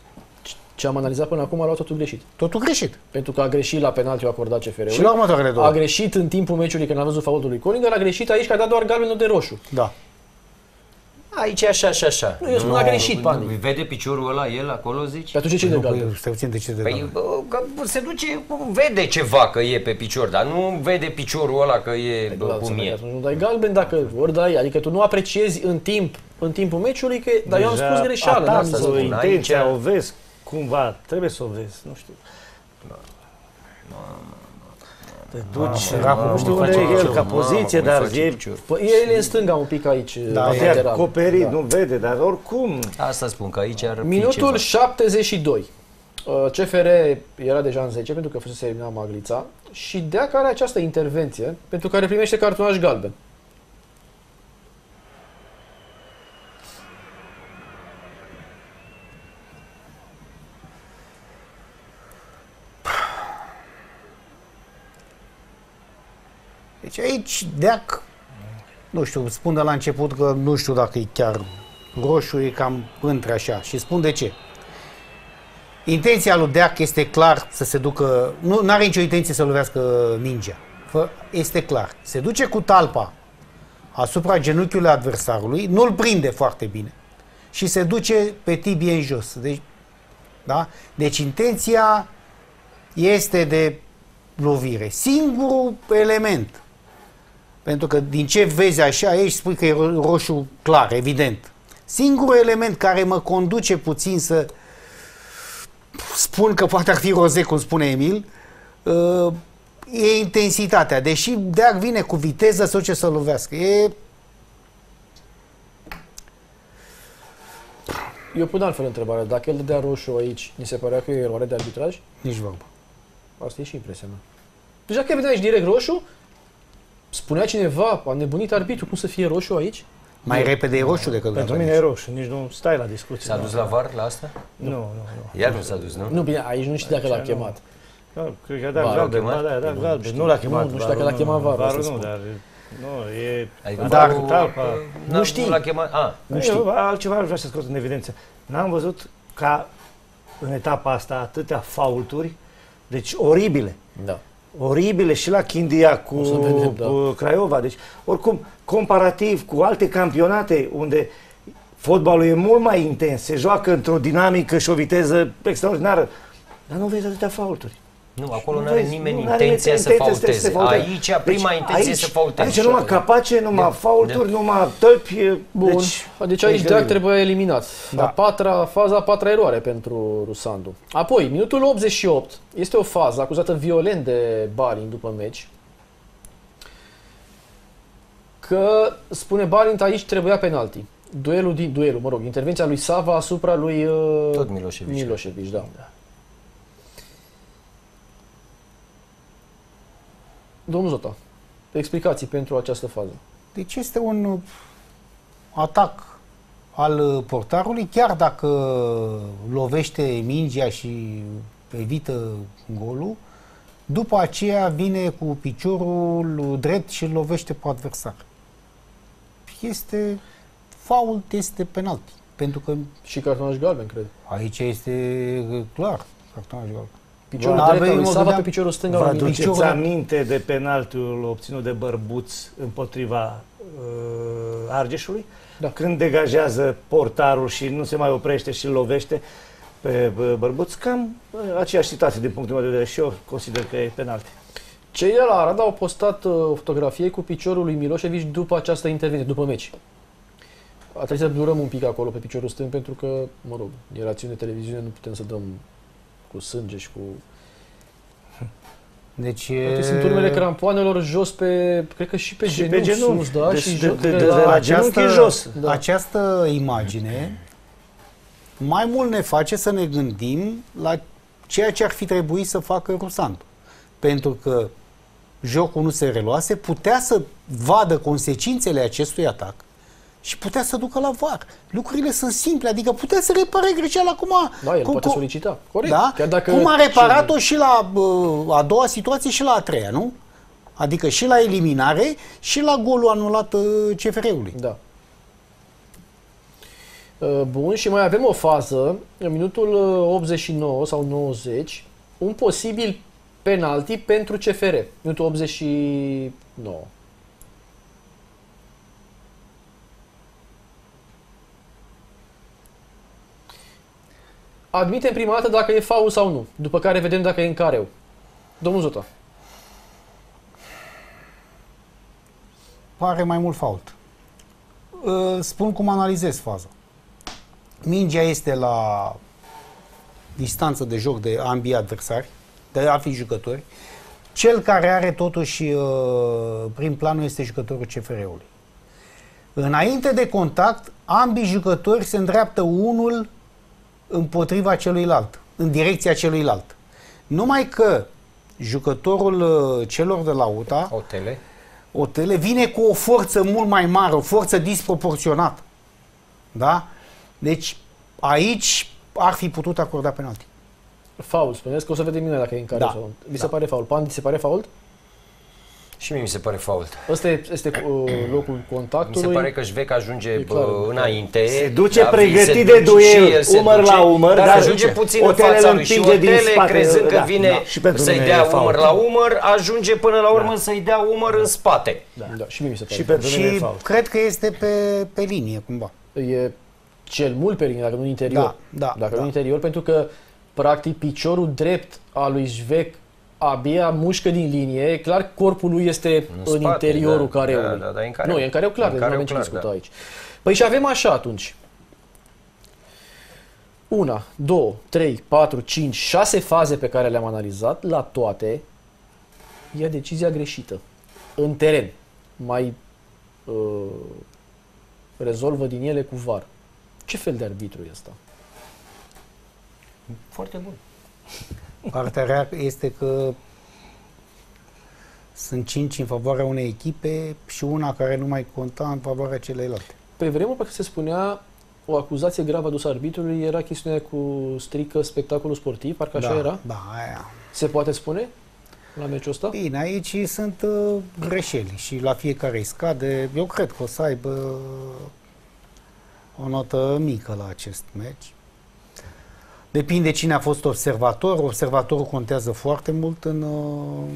S1: ce am analizat până acum, a luat totul greșit.
S3: Totul greșit.
S1: Pentru că a greșit la penaltiul acordat C F R-ului.
S3: Și la următoarele două.
S1: A greșit în timpul meciului când a văzut faultul lui Collinger, a greșit aici că a dat doar galbenul de roșu.
S3: Da.
S2: Aici așa și așa.
S1: Nu, eu spun, a greșit, Pani.
S2: Vede piciorul ăla, el acolo, zici?
S1: Pe atunci ce de galben?
S3: Stai puțin, de ce de
S2: galben? Păi, că se duce, vede ceva că e pe picior, dar nu vede piciorul ăla că e cum e.
S1: Nu dai galben dacă ori dai, adică tu nu apreciezi în timp, în timpul meciului, că, dar eu am spus greșeală.
S4: Atac, o intenția, o vezi cumva, trebuie să o vezi, nu știu. Te duci, nu știu unde e el ca poziție, dar e...
S1: El e în stânga un pic aici.
S4: Da, e acoperit, nu vede, dar oricum...
S2: Asta spun, că aici ar fi
S1: Minutul șaptezeci și doi. C F R era deja în zece pentru că fusese eliminat Maglița și Deac are această intervenție pentru care primește cartonaș galben.
S3: Deci aici Deac, nu știu, spun de la început că nu știu dacă e chiar roșu, e cam între așa. Și spun de ce. Intenția lui Deac este clar să se ducă, nu are nicio intenție să lovească mingea. Este clar. Se duce cu talpa asupra genunchiului adversarului, nu-l prinde foarte bine și se duce pe tibie în jos. Deci, da? Deci intenția este de lovire. Singurul element, pentru că din ce vezi așa aici spui că e roșu clar, evident. Singurul element care mă conduce puțin să spun că poate ar fi roze, cum spune Emil, e intensitatea. Deși Deac vine cu viteză, să duce să lovească. E...
S1: Eu pun altfel întrebarea. Dacă el dădea roșu aici, mi se părea că e eroare de arbitraj?
S3: Nici vorba.
S1: Asta e și impresia mea. Deci dacă vedea aici direct roșu, spunea cineva, a nebunit arbitru, cum să fie roșu aici?
S3: Mai de... repede e roșu decât
S4: pentru mine e roșu, nici nu stai la discuție.
S2: S-a dus la V A R la asta?
S4: Nu, nu, nu.
S2: Iar nu s-a dus, nu?
S1: Nu, bine, aici nu știu dacă l-a chemat.
S4: Da, cred că a dat galben, da, da, da, galben. Nu l-a chemat.
S1: Nu știu dacă l-a chemat V A R.
S4: V A R nu, dar nu, e...
S3: Dar
S1: nu știi.
S2: Nu l-a chemat, a,
S1: nu știu.
S4: Altceva vreau să scot în evidență. N-am văzut ca în etapa asta atâtea faulturi, deci oribile.
S1: Da.
S4: Oribile și la Chindia cu,
S1: vedem, da.
S4: cu Craiova. Deci, oricum, comparativ cu alte campionate unde fotbalul e mult mai intens, se joacă într-o dinamică și o viteză extraordinară, Dar nu vezi atâtea faulturi.
S2: Nu, acolo
S4: Nu
S2: nu are
S4: vezi,
S2: nimeni
S4: nu are
S2: intenția
S4: nimeni
S2: să
S4: intenția să
S2: faulteze.
S4: faulteze.
S2: Aici, prima
S4: Deci,
S2: intenție
S4: aici,
S2: să faulteze.
S4: Aici numai capace, numai
S2: Da.
S4: faulturi,
S2: Da.
S4: numai tălpi.
S1: Bun,
S4: Deci,
S1: deci aici Deac trebuia eliminat. Da. A patra, faza a patra eroare pentru Rusandu. Apoi, minutul optzeci și opt, este o fază acuzată violent de Balint după meci. Că, spune Balint, aici trebuia penalti. Duelul, din, duelul, mă rog, intervenția lui Sava asupra lui uh,
S2: Tot Milosevic.
S1: Milosevic, da. da. Domnul Zota, explicații pentru această fază.
S3: Deci este un uh, atac al uh, portarului, chiar dacă lovește mingea și evită golul, după aceea vine cu piciorul drept și îl lovește pe adversar. Este fault, este penalti. Pentru că
S1: și cartonaj galben, cred.
S3: Aici este uh, clar cartonaj galben.
S1: Piciorul drept al lui Sava pe piciorul stâng al
S4: Vă
S1: lui
S4: aduceți
S1: Milosevic.
S4: aminte de penaltiul obținut de Bărbuț împotriva uh, Argeșului?
S1: Da.
S4: Când degajează portarul și nu se mai oprește și îl lovește pe Bărbuț, cam uh, aceeași situație din punctul meu de vedere și eu consider că e penalti.
S1: Cei de la Arad au postat uh, o fotografie cu piciorul lui Milosevic după această intervenție, după meci. A trebuit să durăm un pic acolo pe piciorul stâng pentru că, mă rog, e rațiune de televiziune, nu putem să dăm cu sânge și cu...
S3: Deci
S1: Toate sunt urmele crampoanelor jos pe, cred că și pe
S4: Și
S1: genunchi,
S4: pe genunchi.
S1: sus, da?
S4: Deci
S1: și
S4: de-
S1: jos,
S4: de-
S1: cred
S4: de
S1: că-
S4: la
S3: această,
S4: genunchi jos.
S3: Da. Această imagine mai mult ne face să ne gândim la ceea ce ar fi trebuit să facă Rusandu. Pentru că jocul nu se reluase, putea să vadă consecințele acestui atac și putea să ducă la V A R. Lucrurile sunt simple, adică putea să repare greșeala acum.
S1: Da, el
S3: cum,
S1: poate
S3: cum-
S1: solicita. Corect.
S3: Da?
S1: Chiar dacă
S3: Cum a reparat-o și la uh, a doua situație și la a treia, nu? Adică și la eliminare și la golul anulat uh, C F R-ului.
S1: Da. Uh, Bun, și mai avem o fază, în minutul uh, optzeci și nouă sau nouăzeci, un posibil penalti pentru C F R. Minutul optzeci și nouă. Admitem prima dată dacă e faul sau nu, după care vedem dacă e în careu. Domnul Zota.
S3: Pare mai mult fault. Uh, Spun cum analizez faza. Mingea este la distanță de joc de ambii adversari, de a fi jucători. Cel care are totuși uh, prin planul este jucătorul C F R-ului. Înainte de contact, ambii jucători se îndreaptă unul împotriva celuilalt, în direcția celuilalt. Numai că jucătorul uh, celor de la U T A,
S2: Otele.
S3: Otele, vine cu o forță mult mai mare, o forță disproporționată. Da? Deci, aici ar fi putut acorda penalti.
S1: Faul, spuneți că o să vedem mine dacă e în careu
S3: Da.
S1: sau nu. Vi
S3: Da.
S1: se pare faul? Pandi, se pare faul?
S2: Și mie mi se pare fault.
S1: Ăsta este uh, locul
S2: Mi
S1: contactului.
S2: se pare că Jvec ajunge
S1: E clar,
S2: bă, înainte.
S4: Se duce
S2: da,
S4: pregătit
S2: se
S4: de
S2: duce
S4: duel,
S2: și el se
S4: umăr
S2: duce,
S4: la umăr,
S2: dar
S4: dar
S2: ajunge
S4: duce.
S2: puțin în
S4: Otele
S2: fața
S4: îl
S2: lui și
S4: împinge din
S2: Otele,
S4: spate,
S2: crezând că
S4: da,
S2: vine
S4: da. Și pentru
S2: să-i
S4: mine
S2: dea
S4: e fault.
S2: umăr la umăr, ajunge până la urmă să-i dea umăr în spate.
S1: Da. Da, și mie mi se pare.
S4: Și pentru mine e
S3: Și
S4: fault.
S3: cred că este pe, pe linie, cumva.
S1: E cel mult pe linie, dacă nu în interior.
S3: Da, da,
S1: dacă
S3: da.
S1: nu în interior, pentru că, practic, piciorul drept al lui Jvec abia mușcă din linie. E clar, corpul lui este
S2: În
S1: în,
S2: spate,
S1: interiorul
S2: da,
S1: careului.
S2: da, da, da, e în careu.
S1: Nu, e în careu clar,
S2: În
S1: deci nu
S2: careu
S1: avem ce
S2: clar,
S1: discuta
S2: da.
S1: aici. Păi și avem așa atunci. Una, două, trei, patru, cinci, șase faze pe care le-am analizat, la toate ia decizia greșită. În teren. Mai uh, rezolvă din ele cu V A R. Ce fel de arbitru e ăsta?
S2: Foarte bun.
S3: Partea rea este că sunt cinci în favoarea unei echipe și una care nu mai conta în favoarea celelalte.
S1: Pe vremuri, parcă se spunea, o acuzație gravă adusă arbitrului era chestiunea cu strică spectacolul sportiv, parcă așa
S3: da,
S1: era?
S3: Da, aia.
S1: Se poate spune la meciul ăsta?
S3: Bine, aici sunt uh, greșeli și la fiecare îi scade. Eu cred că o să aibă o notă mică la acest meci. Depinde cine a fost observator. Observatorul contează foarte mult în, uh,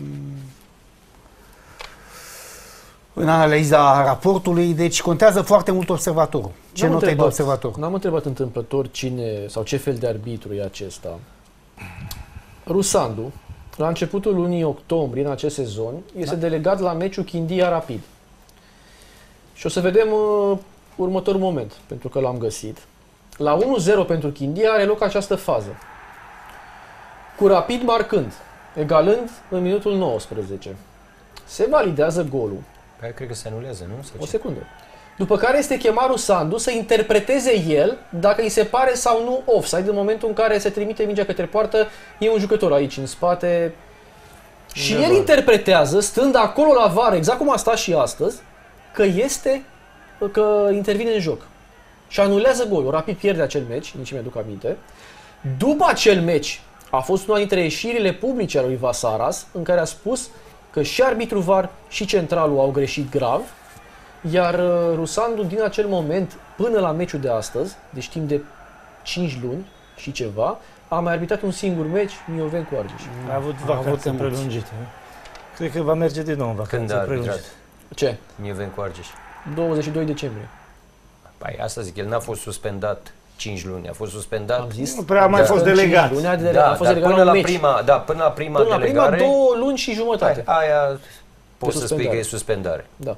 S3: în analiza raportului, deci contează foarte mult observatorul. Ce
S1: N-am
S3: notă îi dă
S1: întrebat-
S3: observator?
S1: N-am întrebat întâmplător cine sau ce fel de arbitru e acesta. Rusandu, la începutul lunii octombrie, în acest sezon, este da. delegat la meciul Chindia Rapid. Și o să vedem uh, următorul moment, pentru că l-am găsit. La unu zero pentru Chindia are loc această fază. Cu Rapid marcând, egalând în minutul nouăsprezece. Se validează golul.
S2: Păi, cred că se anulează, nu? Sau
S1: o
S2: ce?
S1: secundă. După care este chemat Rusandu să interpreteze el dacă îi se pare sau nu offside în momentul în care se trimite mingea către poartă. E un jucător aici în spate și el interpretează, stând acolo la var, exact cum a stat și astăzi, că este, că intervine în joc. Și anulează golul. Rapid pierde acel meci, nici mi-aduc aminte. După acel meci a fost una dintre ieșirile publice a lui Vasaras, în care a spus că și arbitrul V A R și centralul au greșit grav, iar Rusandu din acel moment până la meciul de astăzi, deci timp de cinci luni și ceva, a mai arbitrat un singur meci, Mioven cu Argeș.
S4: A avut vacanțe prelungite. Cred că va merge din nou în vacanțe
S2: Când a arbitrat?
S4: prelungite.
S1: Ce?
S2: Mioven cu Argeș.
S1: douăzeci și doi decembrie.
S2: Păi asta zic, el n-a fost suspendat cinci luni, a fost suspendat...
S1: Am zis?
S4: Nu prea a mai
S2: da.
S4: fost delegat.
S1: Luni, de,
S2: Da,
S1: a fost
S2: dar
S1: delegat
S2: până
S1: la,
S2: la
S1: meci.
S2: prima, da, până la prima
S1: Până la
S2: delegare...
S1: prima două luni și jumătate.
S2: Hai, aia poți să spui
S1: suspendare.
S2: că e suspendare.
S1: Da.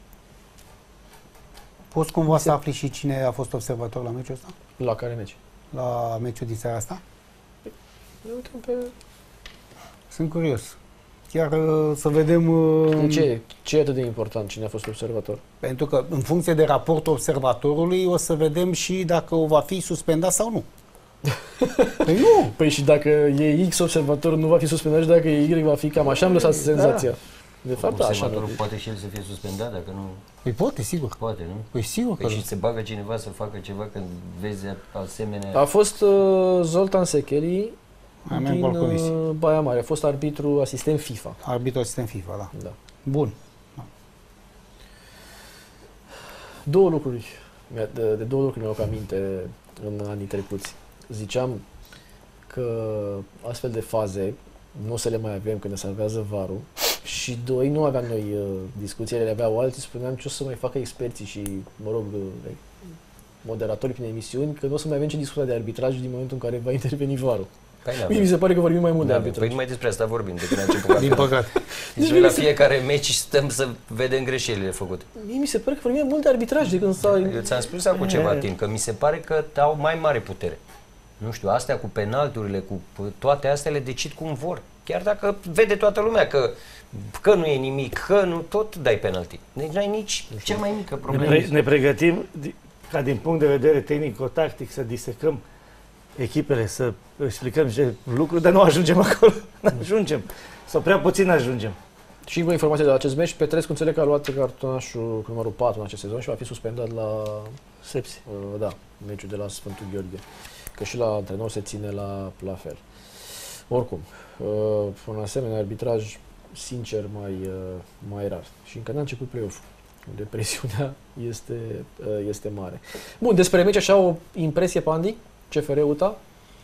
S3: Poți cumva să afli și cine a fost observator la meciul ăsta?
S1: La care meci?
S3: La meciul din seara asta?
S1: Ne uităm pe...
S3: Sunt curios. Chiar uh, să vedem... Uh,
S1: De ce? Ce e atât de important cine a fost observator?
S3: Pentru că în funcție de raportul observatorului o să vedem și dacă o va fi suspendat sau nu. Păi nu!
S1: Păi și dacă e X observator nu va fi suspendat și dacă e Y va fi cam așa, am lăsat senzația.
S3: Da.
S1: De fapt, așa.
S2: Observatorul poate și el să fie suspendat dacă nu...
S3: Păi poate, sigur.
S2: Poate, nu?
S3: Păi sigur
S2: Păi
S3: că
S2: și
S3: nu.
S2: se bagă cineva să facă ceva când vezi asemenea...
S1: A fost uh, Zoltan Secheli
S3: Mai
S1: din
S3: membru al comisiei.
S1: uh, Baia Mare. A fost arbitru asistent FIFA.
S3: Arbitru asistent FIFA, da.
S1: Da.
S3: Bun.
S1: Două lucruri, de, de două lucruri mi-au aminte în anii trecuți. Ziceam că astfel de faze nu o să le mai avem când ne salvează V A R-ul și doi, nu aveam noi uh, discuțiile, le aveau alții, spuneam ce o să mai facă experții și, mă rog, uh, moderatorii prin emisiuni, că nu o să mai avem ce discuta de arbitraj din momentul în care va interveni V A R-ul.
S2: Păi
S1: Mie mi se pare că vorbim mai mult de
S2: Păi
S1: arbitraj.
S2: numai despre asta vorbim de când a început.
S3: Din păcate.
S2: Deci noi la fiecare meci stăm să vedem greșelile făcute.
S1: Mie mi se pare că vorbim mai mult de arbitraj de când s-a...
S2: Eu ți-am spus acum ceva timp, că mi se pare că au mai mare putere. Nu știu, astea cu penalturile, cu toate astea le decid cum vor. Chiar dacă vede toată lumea că, că nu e nimic, că nu, tot dai penalti. Deci n-ai nici cea mai mică problemă.
S4: Ne, pre- ne pregătim ca din punct de vedere tehnico-tactic să disecăm echipele, să explicăm ce lucruri, dar nu ajungem acolo. Nu ajungem. Sau prea puțin ajungem.
S1: Și încă o informație de la acest meci, Petrescu înțeleg că a luat cartonașul cu numărul patru în acest sezon și va fi suspendat la
S4: Sepsi.
S1: Uh, da, meciul de la Sfântul Gheorghe. Că și la antrenor se ține la, la fel. Oricum, uh, un asemenea arbitraj, sincer, mai, uh, mai rar. Și încă n-a început play-off-ul, unde presiunea este, uh, este mare. Bun, despre meci, așa o impresie, Pandi? C F R-U T A?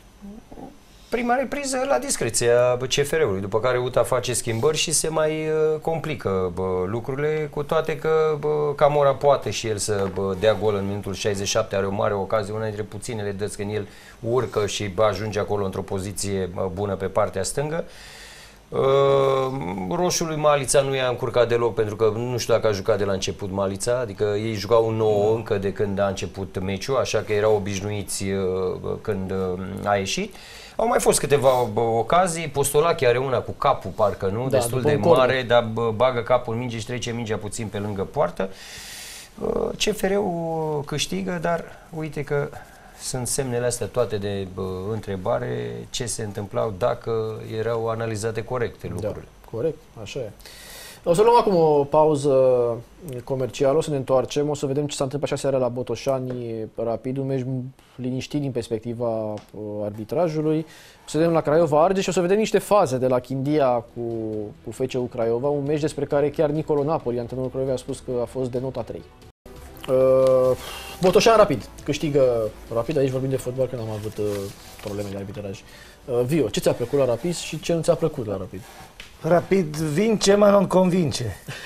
S2: Prima repriză la discreția C F R-ului, după care U T A face schimbări și se mai uh, complică bă, lucrurile, cu toate că bă, Camora poate și el să bă, dea gol în minutul șaizeci și șapte, are o mare ocazie, una dintre puținele dăți când el urcă și bă, ajunge acolo într-o poziție bă, bună pe partea stângă. Uh, roșul lui Malița nu i-a încurcat deloc, pentru că nu știu dacă a jucat de la început Malița, adică ei jucau nouă încă de când a început meciul, așa că erau obișnuiți uh, când uh, a ieșit. Au mai fost câteva bă, ocazii, Postolache are una cu capul, parcă nu,
S1: Da,
S2: destul de mare, dar bă, bagă capul în minge și trece mingea puțin pe lângă poartă. Uh, C F R-ul câștigă, dar uite că sunt semnele astea toate de bă, întrebare, ce se întâmplau dacă erau analizate corecte lucrurile.
S1: Da, corect, așa e. O să luăm acum o pauză comercială, o să ne întoarcem, o să vedem ce s-a întâmplat așa seara la Botoșani, Rapid, un meci liniștit din perspectiva arbitrajului. O să vedem la Craiova Argeș și o să vedem niște faze de la Chindia cu, cu F C U Craiova, un meci despre care chiar Nicolo Napoli, antrenorul Craiova, a spus că a fost de nota trei. Uh, Botoșani Rapid, câștigă Rapid, aici vorbim de fotbal, că n-am avut uh, probleme de arbitraj. Uh, Vio, ce ți-a plăcut la Rapid și ce nu ți-a plăcut la Rapid?
S4: Rapid vince, mă nu convinge.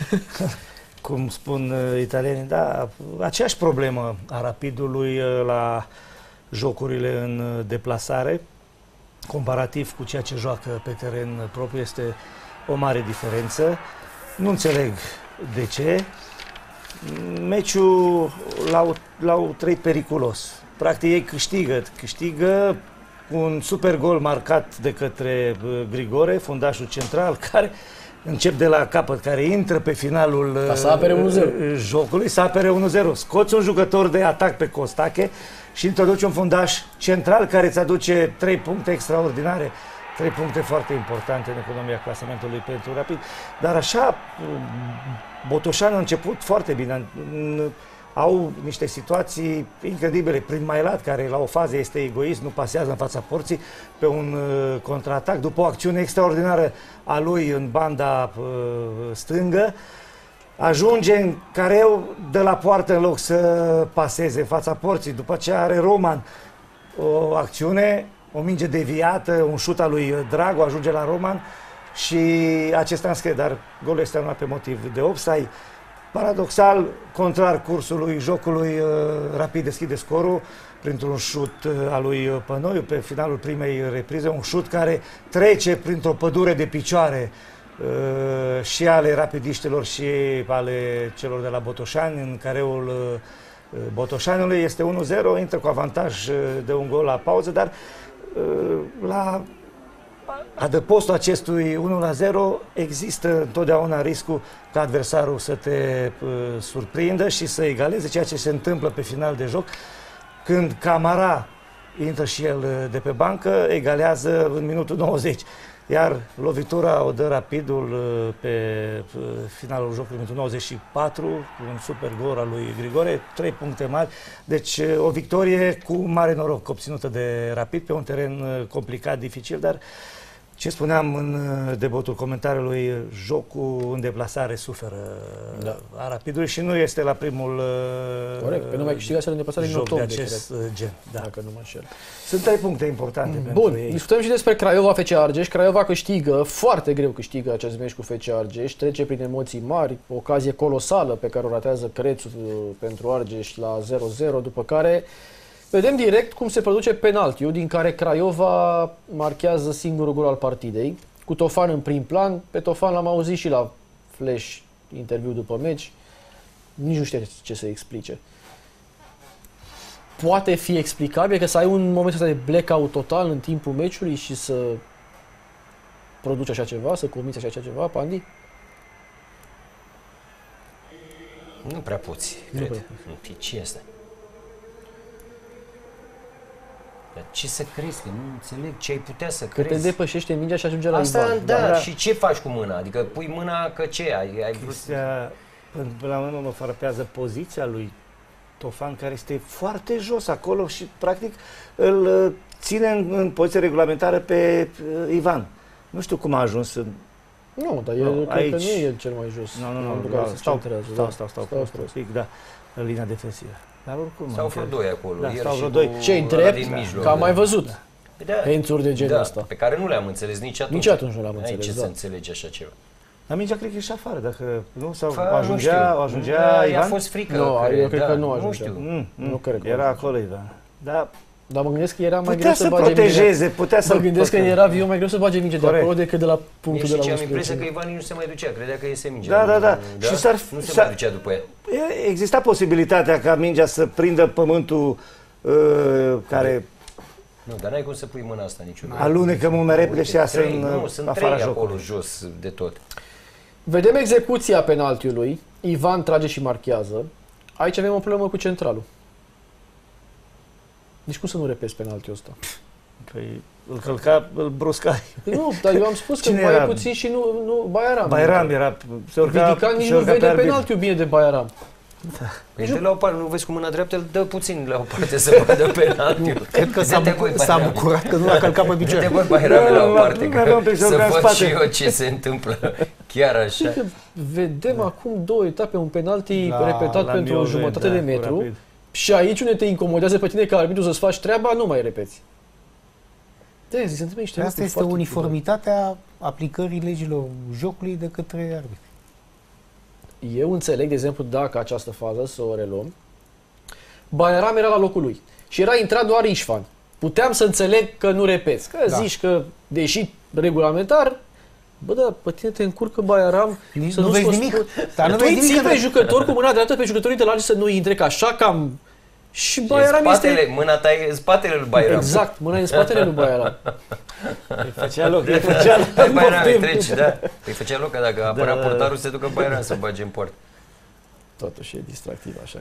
S4: Cum spun uh, italienii, da, aceeași problemă a Rapidului uh, la jocurile în uh, deplasare. comparativ cu ceea ce joacă pe teren propriu, este o mare diferență. Nu înțeleg de ce. Meciul l-au, l-au trăit periculos. Practic ei câștigă, câștigă cu un super gol marcat de către Grigore, fundașul central, care încep de la capăt, care intră pe finalul
S1: să apere unu zero.
S4: Jocului, să apere unu zero. Scoți un jucător de atac pe Costache și introduci un fundaș central care îți aduce trei puncte extraordinare, trei puncte foarte importante în economia clasamentului pentru Rapid. Dar așa, Botoșani a început foarte bine. Au niște situații incredibile. Prin Mailat, care la o fază este egoist, nu pasează în fața porții, pe un uh, contraatac, după o acțiune extraordinară a lui în banda uh, stângă, ajunge în careu de la poartă în loc să paseze în fața porții. După ce are Roman o acțiune, o minge deviată, un șut al lui Dragu, ajunge la Roman și acesta înscrie, dar golul este anulat pe motiv de offside. Paradoxal, contrar cursului jocului, Rapid deschide scorul printr-un șut al lui Pănoiu pe finalul primei reprize, un șut care trece printr-o pădure de picioare și ale rapidiștilor și ale celor de la Botoșani, în careul Botoșanului. Este unu zero, intră cu avantaj de un gol la pauză, dar la adăpostul acestui unu la zero există întotdeauna riscul ca adversarul să te uh, surprindă și să egaleze, ceea ce se întâmplă pe final de joc, când Camara intră și el de pe bancă, egalează în minutul nouăzeci. Iar lovitura o dă Rapidul uh, pe uh, finalul jocului, minutul nouăzeci și patru, un super gol al lui Grigore, trei puncte mari. Deci uh, o victorie cu mare noroc obținută de Rapid pe un teren uh, complicat, dificil, dar ce spuneam în debutul comentariului, jocul în deplasare suferă da. a Rapidului și nu este la primul
S1: Corect, pe nu mai câștigați în deplasare în octombrie,
S4: de acest
S1: cred.
S4: gen. Da.
S1: Dacă nu mă înșel.
S4: Sunt trei puncte importante
S1: Bun,
S4: pentru ei.
S1: discutăm și despre Craiova F C Argeș. Craiova câștigă, foarte greu câștigă acest meci cu F C Argeș, trece prin emoții mari, o ocazie colosală pe care o ratează Crețu pentru Argeș la zero zero, după care vedem direct cum se produce penaltiul, din care Craiova marchează singurul gol al partidei, cu Tofan în prim plan. Pe Tofan l-am auzit și la Flash, interviu după meci, nici nu știe ce să explice. Poate fi explicabil că să ai un moment ăsta de blackout total în timpul meciului și să produci așa ceva, să comiți așa ceva, Pandi?
S2: Nu prea poți,
S1: nu
S2: cred.
S1: Prea.
S2: Ce este? Dar ce să crezi? Că nu înțeleg ce ai putea să
S1: că
S2: crezi.
S1: Că te depășește mingea și ajunge la
S2: Asta,
S1: Ivan.
S2: da,
S1: da,
S2: și ce faci cu mâna? Adică pui mâna că ce? Ai, ai vrut...
S4: Chestia, până la urmă mă frapează poziția lui Tofan, care este foarte jos acolo și practic îl ține în, în poziție regulamentară pe Ivan. Nu știu cum a ajuns în...
S1: Nu, dar el
S4: no,
S1: cred
S4: aici...
S1: că nu e cel mai jos.
S4: Nu, nu, nu,
S1: nu,
S4: stau, stau, stau,
S1: stau,
S4: stau, stau, stau, pic, da, în linia defensivă. Dar oricum...
S2: Stau vreo doi acolo.
S4: Da,
S2: el
S4: stau vreo
S2: și
S4: doi.
S1: Cei drept, că am mai văzut.
S2: Da.
S1: Ențuri de genul
S2: da,
S1: ăsta.
S2: pe care nu le-am înțeles nici atunci.
S1: Nici atunci nu le-am înțeles,
S2: ce
S1: da.
S2: să înțelegi așa ceva.
S4: Dar mingea cred că e și afară, dacă nu, sau
S2: Fă,
S4: ajungea,
S2: nu
S4: ajungea
S2: da,
S4: Ivan?
S2: a fost frică.
S1: Nu,
S2: că,
S1: eu cred
S2: da,
S1: că nu ajungea.
S2: Nu știu.
S1: Mm, mm, nu cred că
S4: era acolo Ivan. Da.
S1: Dar mă gândesc că era mai
S4: putea
S1: greu să,
S4: să
S1: bage
S4: protejeze,
S1: mingea.
S4: putea să...
S1: Mă gândesc că era viu mai greu să bage minge de acolo decât de la punctul de la
S2: unsprezece. Am impresia că Ivan nu se mai ducea, credea că iese mingea.
S4: Da, da, da.
S2: da?
S4: Și s-ar,
S2: nu se
S4: s-ar,
S2: mai ducea după ea.
S4: Exista posibilitatea ca mingea să prindă pământul uh, care...
S2: Nu, dar n-ai cum să pui mâna asta niciodată.
S4: Alunecă mult mai repede și iasă în
S2: Nu, sunt
S4: afara
S2: trei
S4: jocului.
S2: acolo jos de tot.
S1: Vedem execuția penaltiului. Ivan trage și marchează. Aici avem o problemă cu centralul. Deci cum să nu repezi penaltiul ăsta?
S4: Păi îl călca, îl bruscai.
S1: Păi nu, dar eu am spus că mai e puțin și nu, nu Baieram.
S4: Baieram era... Se urca,
S1: Vidican nici nu vede penaltiul bine de Baieram.
S2: Da. Păi de la o parte, nu vezi cu mâna dreaptă, îl dă puțin la o parte să vadă penaltiul.
S3: Cred că s-a, bucur, bucurat că nu l-a călcat pe picioare.
S2: Dă-te băi Baieram la o parte, că să văd și eu ce se întâmplă. Chiar așa.
S1: Vedem acum două etape, un penalti repetat pentru o jumătate de metru. Și aici unde te incomodează pe tine ca arbitru să-ți faci treaba, nu mai repeți. De se întâmplă niște
S3: Asta este uniformitatea aplicării legilor jocului de către arbitri.
S1: Eu înțeleg, de exemplu, dacă această fază, să o reluăm, Baieram era la locul lui și era intrat doar Ișvan. puteam să înțeleg că nu repeți. Că
S3: Da.
S1: zici că, deși regulamentar, bă, da, pe tine te încurcă Baieram
S3: Nici
S1: să
S3: nu
S1: nu
S3: vezi
S1: scoți
S3: nimic.
S1: gol.
S3: Dar nu
S1: tu
S3: vezi
S1: îi
S3: nimic
S1: ții
S3: că-
S1: pe jucători cu mâna dreaptă, pe jucătorii de la să nu intre, că așa cam... Și
S2: Și
S1: Baieram
S2: spatele,
S1: este...
S2: mâna ta e în spatele lui Bayram.
S1: Exact, mâna e în spatele lui Baieram.
S4: Îi făcea loc, îi făcea loc.
S2: Bayram îi treci, da. Îi făcea loc, că dacă apărea
S4: Da.
S2: portarul, se ducă Bayram să bage în port.
S1: Totuși e distractiv așa.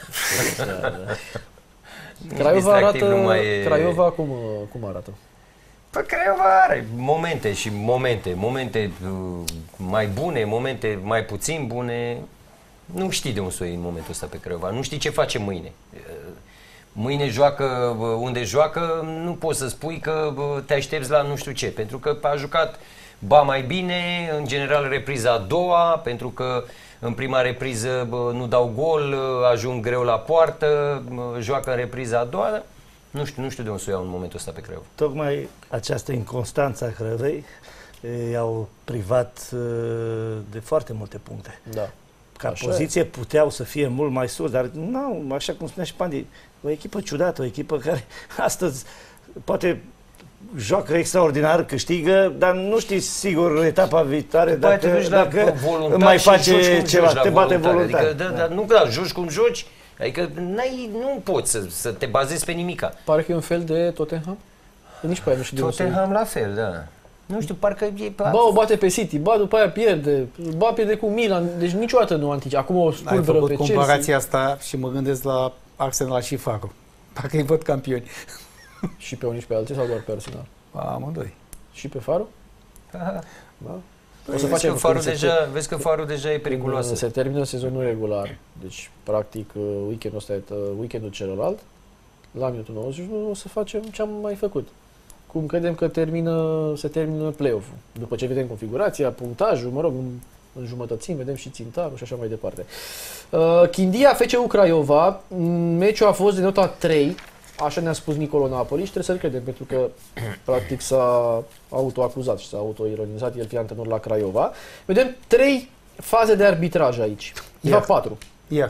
S1: Da, da. Craiova
S2: Distractiv
S1: arată...
S2: nu mai e-
S1: Craiova cum, cum arată?
S2: Păi Craiova are momente și momente, momente uh, mai bune, momente mai puțin bune. Nu știi de unde să o iei în momentul ăsta pe Craiova, nu știi ce face mâine. Uh, Mâine joacă uh, unde joacă, nu poți să spui că uh, te aștepți la nu știu ce, pentru că a jucat ba mai bine, în general repriza a doua, pentru că în prima repriză bă, nu dau gol, ajung greu la poartă, bă, joacă în repriza a doua. Nu știu, nu știu de unde să o iau în momentul ăsta pe Craiova.
S4: Tocmai această inconstanță a Crăvei i-au privat uh, de foarte multe puncte.
S1: Da.
S4: Ca
S1: Așa
S4: poziție e. puteau să fie mult mai sus, dar nu, așa cum spunea și Pandi, o echipă ciudată, o echipă care astăzi poate joacă extraordinar, câștigă, dar nu știi sigur etapa viitoare
S2: Bă, te
S4: dacă,
S2: duci la
S4: dacă
S2: voluntar
S4: mai
S2: și joci
S4: face
S2: cum
S4: ceva,
S2: joci la
S4: te bate
S2: voluntar.
S4: voluntar.
S2: Adică, da, da, nu, da, joci cum joci, adică n-ai, nu poți să, să te bazezi pe nimica.
S1: Pare că e un fel de Tottenham? Nici pe aia nu știu de unde să-
S2: Tottenham la fel, da. Nu știu, parcă e...
S1: Ba, o bate pe City, ba, după aia pierde, ba, pierde cu Milan, deci niciodată nu antici. Acum o
S3: Ai
S1: spulberă
S3: făcut
S1: pe Chelsea.
S3: comparația asta și mă gândesc la Arsenal și Faro. Parcă îi văd campioni.
S1: Și pe unii și pe alții sau doar pe Arsenal?
S3: Amândoi.
S1: Și pe Faro?
S2: Aha.
S1: Da.
S2: Păi, vezi, că farul deja, vezi că farul deja e periculoasă.
S1: Se termină sezonul regular, deci practic weekendul ăsta e weekendul celălalt. La minutul nouăzeci și unu o să facem ce am mai făcut. Cum credem că termină, se termină play-off-ul. După ce vedem configurația, punctajul, mă rog, înjumătățim, vedem și țintarul și așa mai departe. Uh, Chindia, F C U Craiova, meciul a fost de nota trei, așa ne-a spus Nicolo Napoli și trebuie să-l credem, pentru că practic s-a autoacuzat și s-a autoironizat el fiind antrenor la Craiova. Vedem trei faze de arbitraj aici. De fapt, patru.
S3: Iar.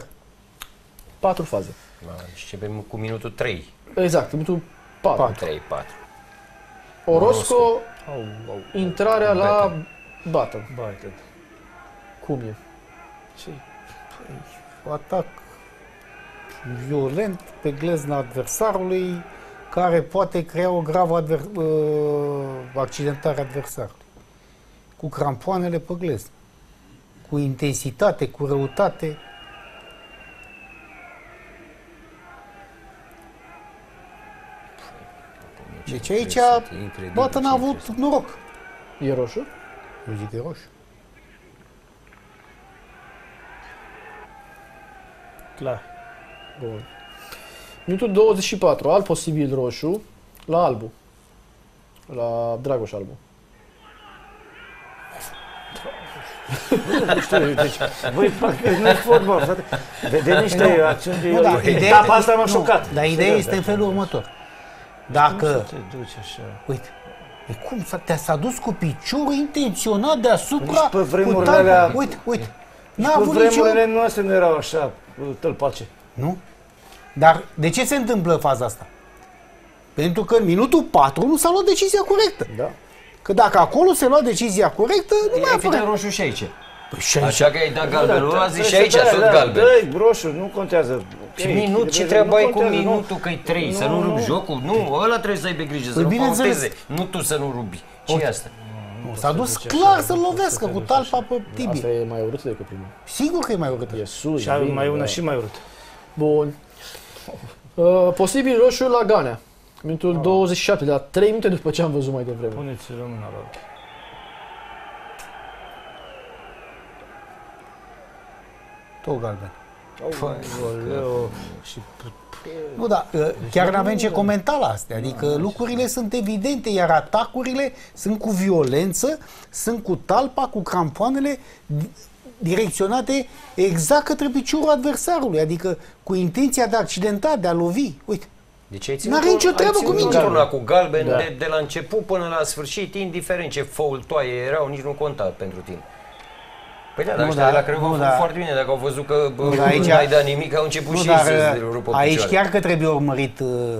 S1: Patru faze.
S2: Începem cu minutul trei.
S1: Exact, minutul patru.
S2: trei patru.
S1: Orosco,
S4: Au, au,
S1: intrarea la Button.
S4: Button.
S1: Cum e?
S4: Ce?
S3: Atac violent pe glezna adversarului, care poate crea o gravă adver- uh, accidentare adversarului. Cu crampoanele pe gleznă. Cu intensitate, cu răutate. Deci aici Button a avut noroc.
S1: E roșu?
S3: Eu zic că e roșu.
S4: Clar.
S1: Bun. Minutul douăzeci și patru, alt posibil roșu la Albu. La Dragoș Albu.
S4: Nu știu, deci, băi, parcă nu e fotbal, frate. Vedem niște acțiuni de...
S3: Nu, da,
S4: Etapa asta m-a
S3: nu,
S4: șocat.
S3: Dar ideea este în felul următor. Dacă,
S4: Cum să te duci așa?
S3: uite, e cum s-a, te-a s-a dus cu piciorul intenționat deasupra,
S4: Nici pe vremurile
S3: cu talpa.
S4: alea-
S3: Uite, uite,
S4: Nici
S3: n-a
S4: pe
S3: avut nicio...
S4: vremurile noastre nu erau așa tălpace.
S3: Nu? Dar de ce se întâmplă faza asta? Pentru că în minutul patru nu s-a luat decizia corectă.
S1: Da.
S3: Că dacă acolo se lua decizia corectă, nu mai
S2: E evident
S3: apare.
S2: roșu și aici.
S3: Păi și aici.
S2: Așa că ai dat galbenul,
S4: Da,
S2: a zis și
S4: trebuie
S2: aici
S4: să dai,
S2: tot
S4: da,
S2: galben.
S4: dă-i roșu, nu contează.
S2: Și
S4: Ei,
S2: minut, ce
S4: nu
S2: treabă ai cu
S4: contează, nu.
S2: minutul, că e trei, să
S4: Nu,
S2: nu rupi
S4: nu.
S2: jocul? Nu, ăla trebuie să aibă grijă, să
S3: Păi
S2: nu
S3: bineînțeles.
S2: pauzeze, nu tu să nu rupi. Ce e asta?
S3: Nu, s-a dus clar să-l lovească cu talpa pe
S1: Asta
S3: tibie.
S1: e mai urât decât primul.
S3: Sigur că e mai urât.
S1: E sus,
S4: Și ai
S1: bine,
S4: mai una
S1: da.
S4: și mai urât.
S1: Bun. Uh, posibil roșu la Ganea. Minutul douăzeci și șapte, dar trei minute după ce am văzut mai devreme.
S4: Puneți rămâna la ochi.
S3: Tot galben.
S4: Aoleu, și
S3: Nu, da, chiar n-avem ce comenta la astea. Adică lucrurile sunt evidente, iar atacurile sunt cu violență, sunt cu talpa, cu crampoanele di- direcționate exact către piciorul adversarului, adică cu intenția de a accidenta, de a lovi. Uite,
S2: Deci ai ținut
S3: N-are nicio
S2: ai
S3: treabă cu
S2: ținut
S3: mingea.
S2: turna cu galben
S1: Da.
S2: de, de la început până la sfârșit, indiferent ce fault-toaie erau, nici nu conta pentru tine. Păi da, dar
S3: Nu,
S2: ăștia
S3: dar-
S2: de la Craiova
S3: nu,
S2: au făcut
S3: dar-
S2: foarte bine, dacă au văzut că bă,
S3: Nu, dar aici-
S2: n-ai dat nimic, au început
S3: nu,
S2: și
S3: dar
S2: să rupă
S3: aici
S2: picioare.
S3: chiar că trebuie urmărit uh,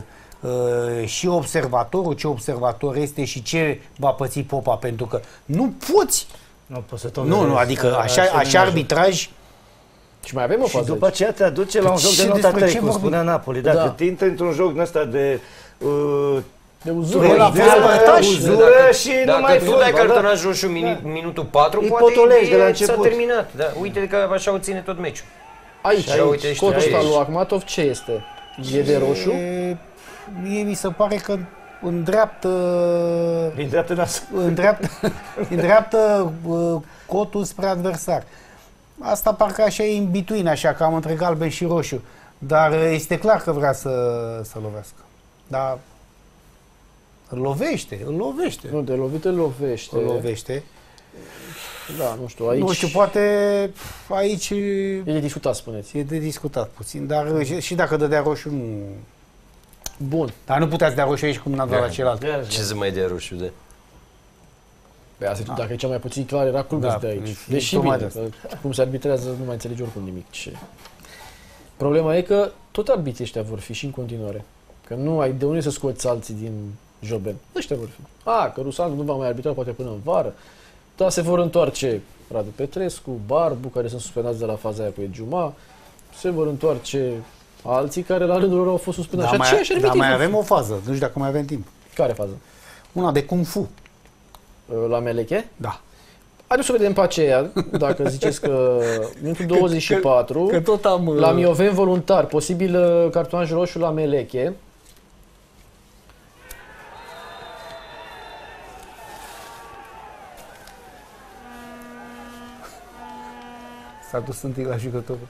S3: uh, și observatorul, ce observator este și ce va păți Popa, pentru că nu poți.
S4: Nu poți să
S3: Nu, nu, adică așa, așa arbitraj.
S1: Și mai avem o
S4: și
S1: fază.
S4: după aceea te aduce la un joc de nota trei, cum spunea Napoli. Dacă
S1: Da.
S4: te intri într-un joc din ăsta de... Uh,
S1: de uzură,
S3: El a
S4: de
S3: fost bătaș.
S4: uzură
S2: Dacă-
S4: și
S2: Dacă
S4: nu mai
S2: tu dai
S4: fotbal,
S2: cartonaj roșu mini- minutul patru,
S4: Îi
S2: poate
S4: potolești de la
S2: e-
S4: început.
S2: s-a terminat. Da. Uite că așa o ține tot meciul.
S1: Aici,
S2: Și uite,
S1: aici,
S2: știi,
S1: cotul ăsta
S2: aici.
S1: lui Akhmatov ce este? E de roșu?
S3: E, mie mi se pare că îndreaptă,
S4: din dreapta nas.
S3: îndreaptă, îndreaptă uh, cotul spre adversar. Asta parcă așa e în between, așa, cam între galben și roșu. Dar uh, este clar că vrea să, să lovească. Dar îl lovește, îl lovește.
S1: Nu, de lovit îl lovește.
S3: Îl lovește.
S1: Da, nu știu, aici...
S3: Nu știu, poate aici
S1: E de discutat, spuneți.
S3: e de discutat puțin, dar și, și dacă dădea roșu, nu...
S1: Bun.
S3: Dar nu puteați da roșu aici cum n-a dat la celălalt.
S2: Ce să mai dea roșu de...
S1: Păi asta, dacă e cea mai puțin clar, era Culbis
S3: Da,
S1: de aici.
S3: e-
S1: Deși
S3: tocmai
S1: bine,
S3: de
S1: că cum se arbitrează, nu mai înțelegi oricum nimic. Ce... Problema e că tot arbitrii ăștia vor fi și în continuare. Că nu ai de unde să scoți alții din joben. Ăștia vor fi. A, că Rusandu nu va mai arbitra poate până în vară. Dar se vor întoarce Radu Petrescu, Barbu, care sunt suspendați de la faza aia cu Edjuma. Se vor întoarce alții care la rândul lor au fost suspendați.
S3: Dar
S1: Și
S3: mai,
S1: aceiași
S3: dar
S1: arbitri
S3: mai
S1: vor fi.
S3: avem o fază, nu știu dacă mai avem timp.
S1: Care fază?
S3: Una de Kung Fu.
S1: La Meleche?
S3: Da.
S1: Haideți să vedem pe aceea, dacă ziceți că minutul douăzeci și patru,
S3: Că tot am...
S1: la Mioven voluntar, posibil uh, cartonaj roșu la Meleche.
S3: S-a dus întâi la jucătorul.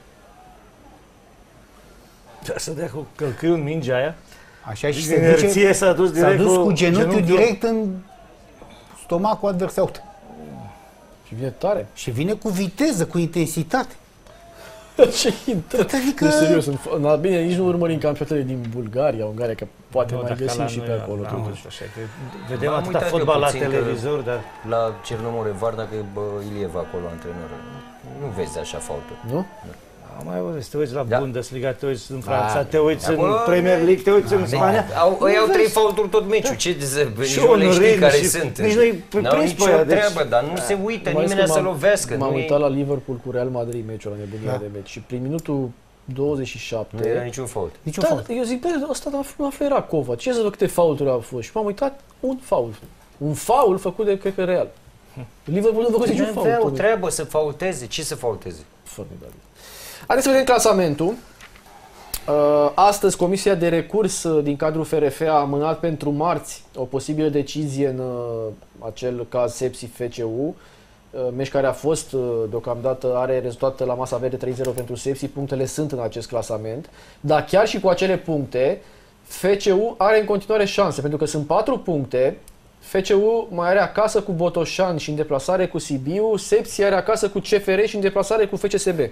S4: Da, să dea cu călcâiul în mingea aia.
S3: Așa și
S4: Din
S3: se duce,
S4: inerție s-a dus
S3: s-a
S4: direct
S3: dus
S4: cu
S3: cu genunchiul
S4: genunchiul.
S3: direct în stomacul adversarului.
S1: Și vine tare.
S3: Și vine cu viteză, cu intensitate.
S1: Ce intră?
S3: Adică...
S1: Nu, serios, în, na, bine, nici nu urmărim campionatele din Bulgaria, Ungaria, că poate
S4: Nu,
S1: mai
S4: dacă
S1: găsim
S4: la
S1: și
S4: noi
S1: pe
S4: era-
S1: acolo.
S4: da,
S1: totuși.
S4: nu știu, așa, că vedem
S2: M-am
S4: atâta
S2: uitat eu
S4: fotbal la
S2: puțin că
S4: televizor, dar...
S2: La Cernămore Varna, că e bă, Ilieva acolo, antrenor. Nu vezi așa faulturi.
S1: Nu?
S4: Am mai văzut, te uiți la
S2: Da.
S4: Bundesliga, te uiți în Franța,
S1: Da.
S4: te uiți în
S2: Acolo-
S4: Premier League, te uiți în Spania.
S2: Au,
S4: Nu
S2: ei au
S4: vezi.
S2: trei faulturi tot meciul. Ce de nici
S4: Și
S2: nu
S4: un
S2: le știi
S4: ritm
S2: care
S4: și
S2: sunt.
S4: nici nu-i
S2: N-au
S4: prins pe
S2: nicio
S4: aia, deci-
S2: treabă, dar nu se uită
S1: Mai ales
S2: nimeni
S1: că
S2: să
S1: m-am-
S2: lovească.
S1: M-am
S2: nu e-
S1: uitat la Liverpool cu Real Madrid, meciul la nebunia
S3: Da.
S1: de meci. Și prin minutul douăzeci și
S2: Nu
S1: șapte...
S2: era niciun fault.
S3: Nici o
S1: Da,
S3: fault.
S1: eu zic, bă, ăsta nu află Cova. Ce să văd câte faulturi au fost? Și m-am uitat, un fault. Un faul făcut de, cred că, Real. Liverpool nu a făcut niciun
S2: Nu avea o
S1: fault.
S2: treabă să faulteze. Ce să faulteze?
S1: Formidabil. Haideți să vedem clasamentul. Uh, Astăzi, Comisia de Recurs uh, din cadrul F R F a amânat pentru marți o posibilă decizie în uh, acel caz Sepsi F C U. Uh, Meci care a fost, uh, deocamdată, are rezultat la masa verde trei zero pentru Sepsi. Punctele sunt în acest clasament. Dar chiar și cu acele puncte, F C U are în continuare șanse, pentru că sunt patru puncte. F C U mai are acasă cu Botoșani și în deplasare cu Sibiu. Sepsi are acasă cu C F R și în deplasare cu F C S B.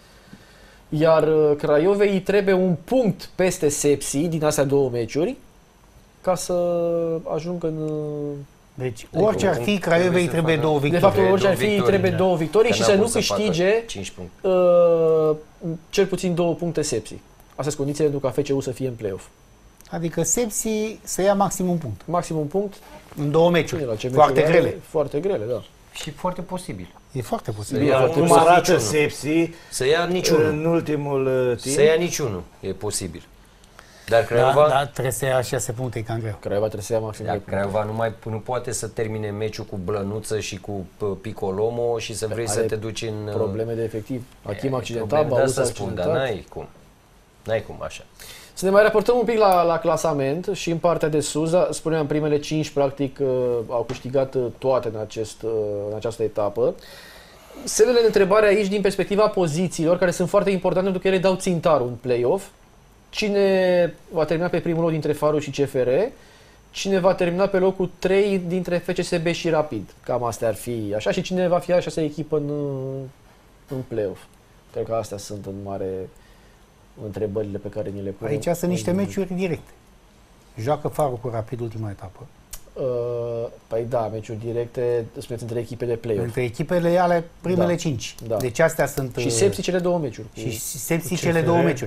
S1: Iar uh, Craiovei îi trebuie un punct peste Sepsi din astea două meciuri ca să ajungă în... uh,
S3: Deci, orice ar fi,
S2: Trebuie
S3: Craiovei
S2: să
S3: trebuie
S2: facă-
S3: două
S1: De
S3: victorii.
S1: fapt, orice ar fi, îi
S2: victorii,
S1: trebuie
S2: da.
S1: două victorii
S2: Că
S1: și
S2: n-a
S1: să nu
S2: vrut să facă
S1: câștige
S2: cinci puncte.
S1: uh, cel puțin două puncte Sepsi. Astea sunt condițiile pentru ca F C U să fie în play-off.
S3: Adică Sepsi să ia maxim un punct.
S1: Maxim un punct.
S3: În două meciuri.
S1: Bine, la ce
S3: Foarte
S1: meciuri are,
S3: grele.
S1: Foarte grele, da.
S2: Și foarte posibil.
S3: E foarte posibil.
S1: Bine,
S4: Iar
S1: foarte
S4: cum
S1: posibil.
S4: arată
S2: niciunul.
S4: Sepsi
S2: Să ia niciunul.
S4: în ultimul uh, timp.
S2: Să ia niciunul. E posibil. Dar
S3: Da,
S2: Craiova...
S3: da, trebuie să ia șase puncte, e cam greu.
S1: Craiova trebuie să ia maxim
S2: Dar
S1: doi puncte.
S2: Craiova nu, mai, nu poate să termine meciul cu Blănuță și cu p- Picolomo și să vrei
S1: Are
S2: să te duci în...
S1: Probleme de efectiv. Achim
S2: E,
S1: accidentat,
S2: probleme,
S1: Bauz
S2: da, să spun, dar
S1: accidentat.
S2: n-ai cum. N-ai cum așa.
S1: Să ne mai raportăm un pic la, la clasament și în partea de sus. Da, spuneam, primele cinci practic uh, au câștigat uh, toate în, acest, uh, în această etapă. Semnele de întrebare aici din perspectiva pozițiilor, care sunt foarte importante pentru că ele dau țintarul în play-off. Cine va termina pe primul loc dintre Faru și C F R? Cine va termina pe locul trei dintre F C S B și Rapid? Cam astea ar fi așa. Și cine va fi a șasea echipă în, în play-off? Cred că astea sunt în mare întrebările pe care ni le punem.
S3: Aici sunt niște meciuri directe. Joacă Farul cu Rapid ultima etapă.
S1: Uh, păi da, meciuri directe, spuneți, între echipe de play-off.
S3: Între echipele ale primele
S1: Da.
S3: cinci.
S1: Da.
S3: Deci astea sunt...
S1: Și
S3: uh,
S1: Sepsi cele două meciuri. Cu,
S3: Și Sepsi
S4: cu
S3: cele
S4: C F R.
S3: două meciuri.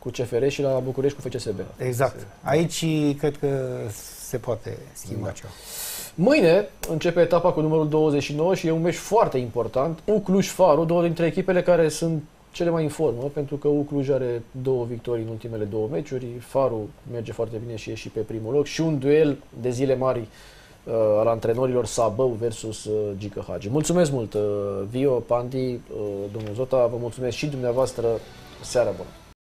S1: cu C F R și la București cu F C S B.
S3: Exact. Aici cred că se poate schimba da. ceva.
S1: Mâine începe etapa cu numărul douăzeci și nouă și e un meci foarte important. U Cluj-Faru, două dintre echipele care sunt cele mai în formă, pentru că U Cluj are două victorii în ultimele două meciuri, Faru merge foarte bine și e și pe primul loc și un duel de zile mari uh, al antrenorilor Sabău versus uh, Gică Hagi. Mulțumesc mult, uh, Vio, Pandi, uh, domnul Zota, vă mulțumesc și dumneavoastră, seara bună!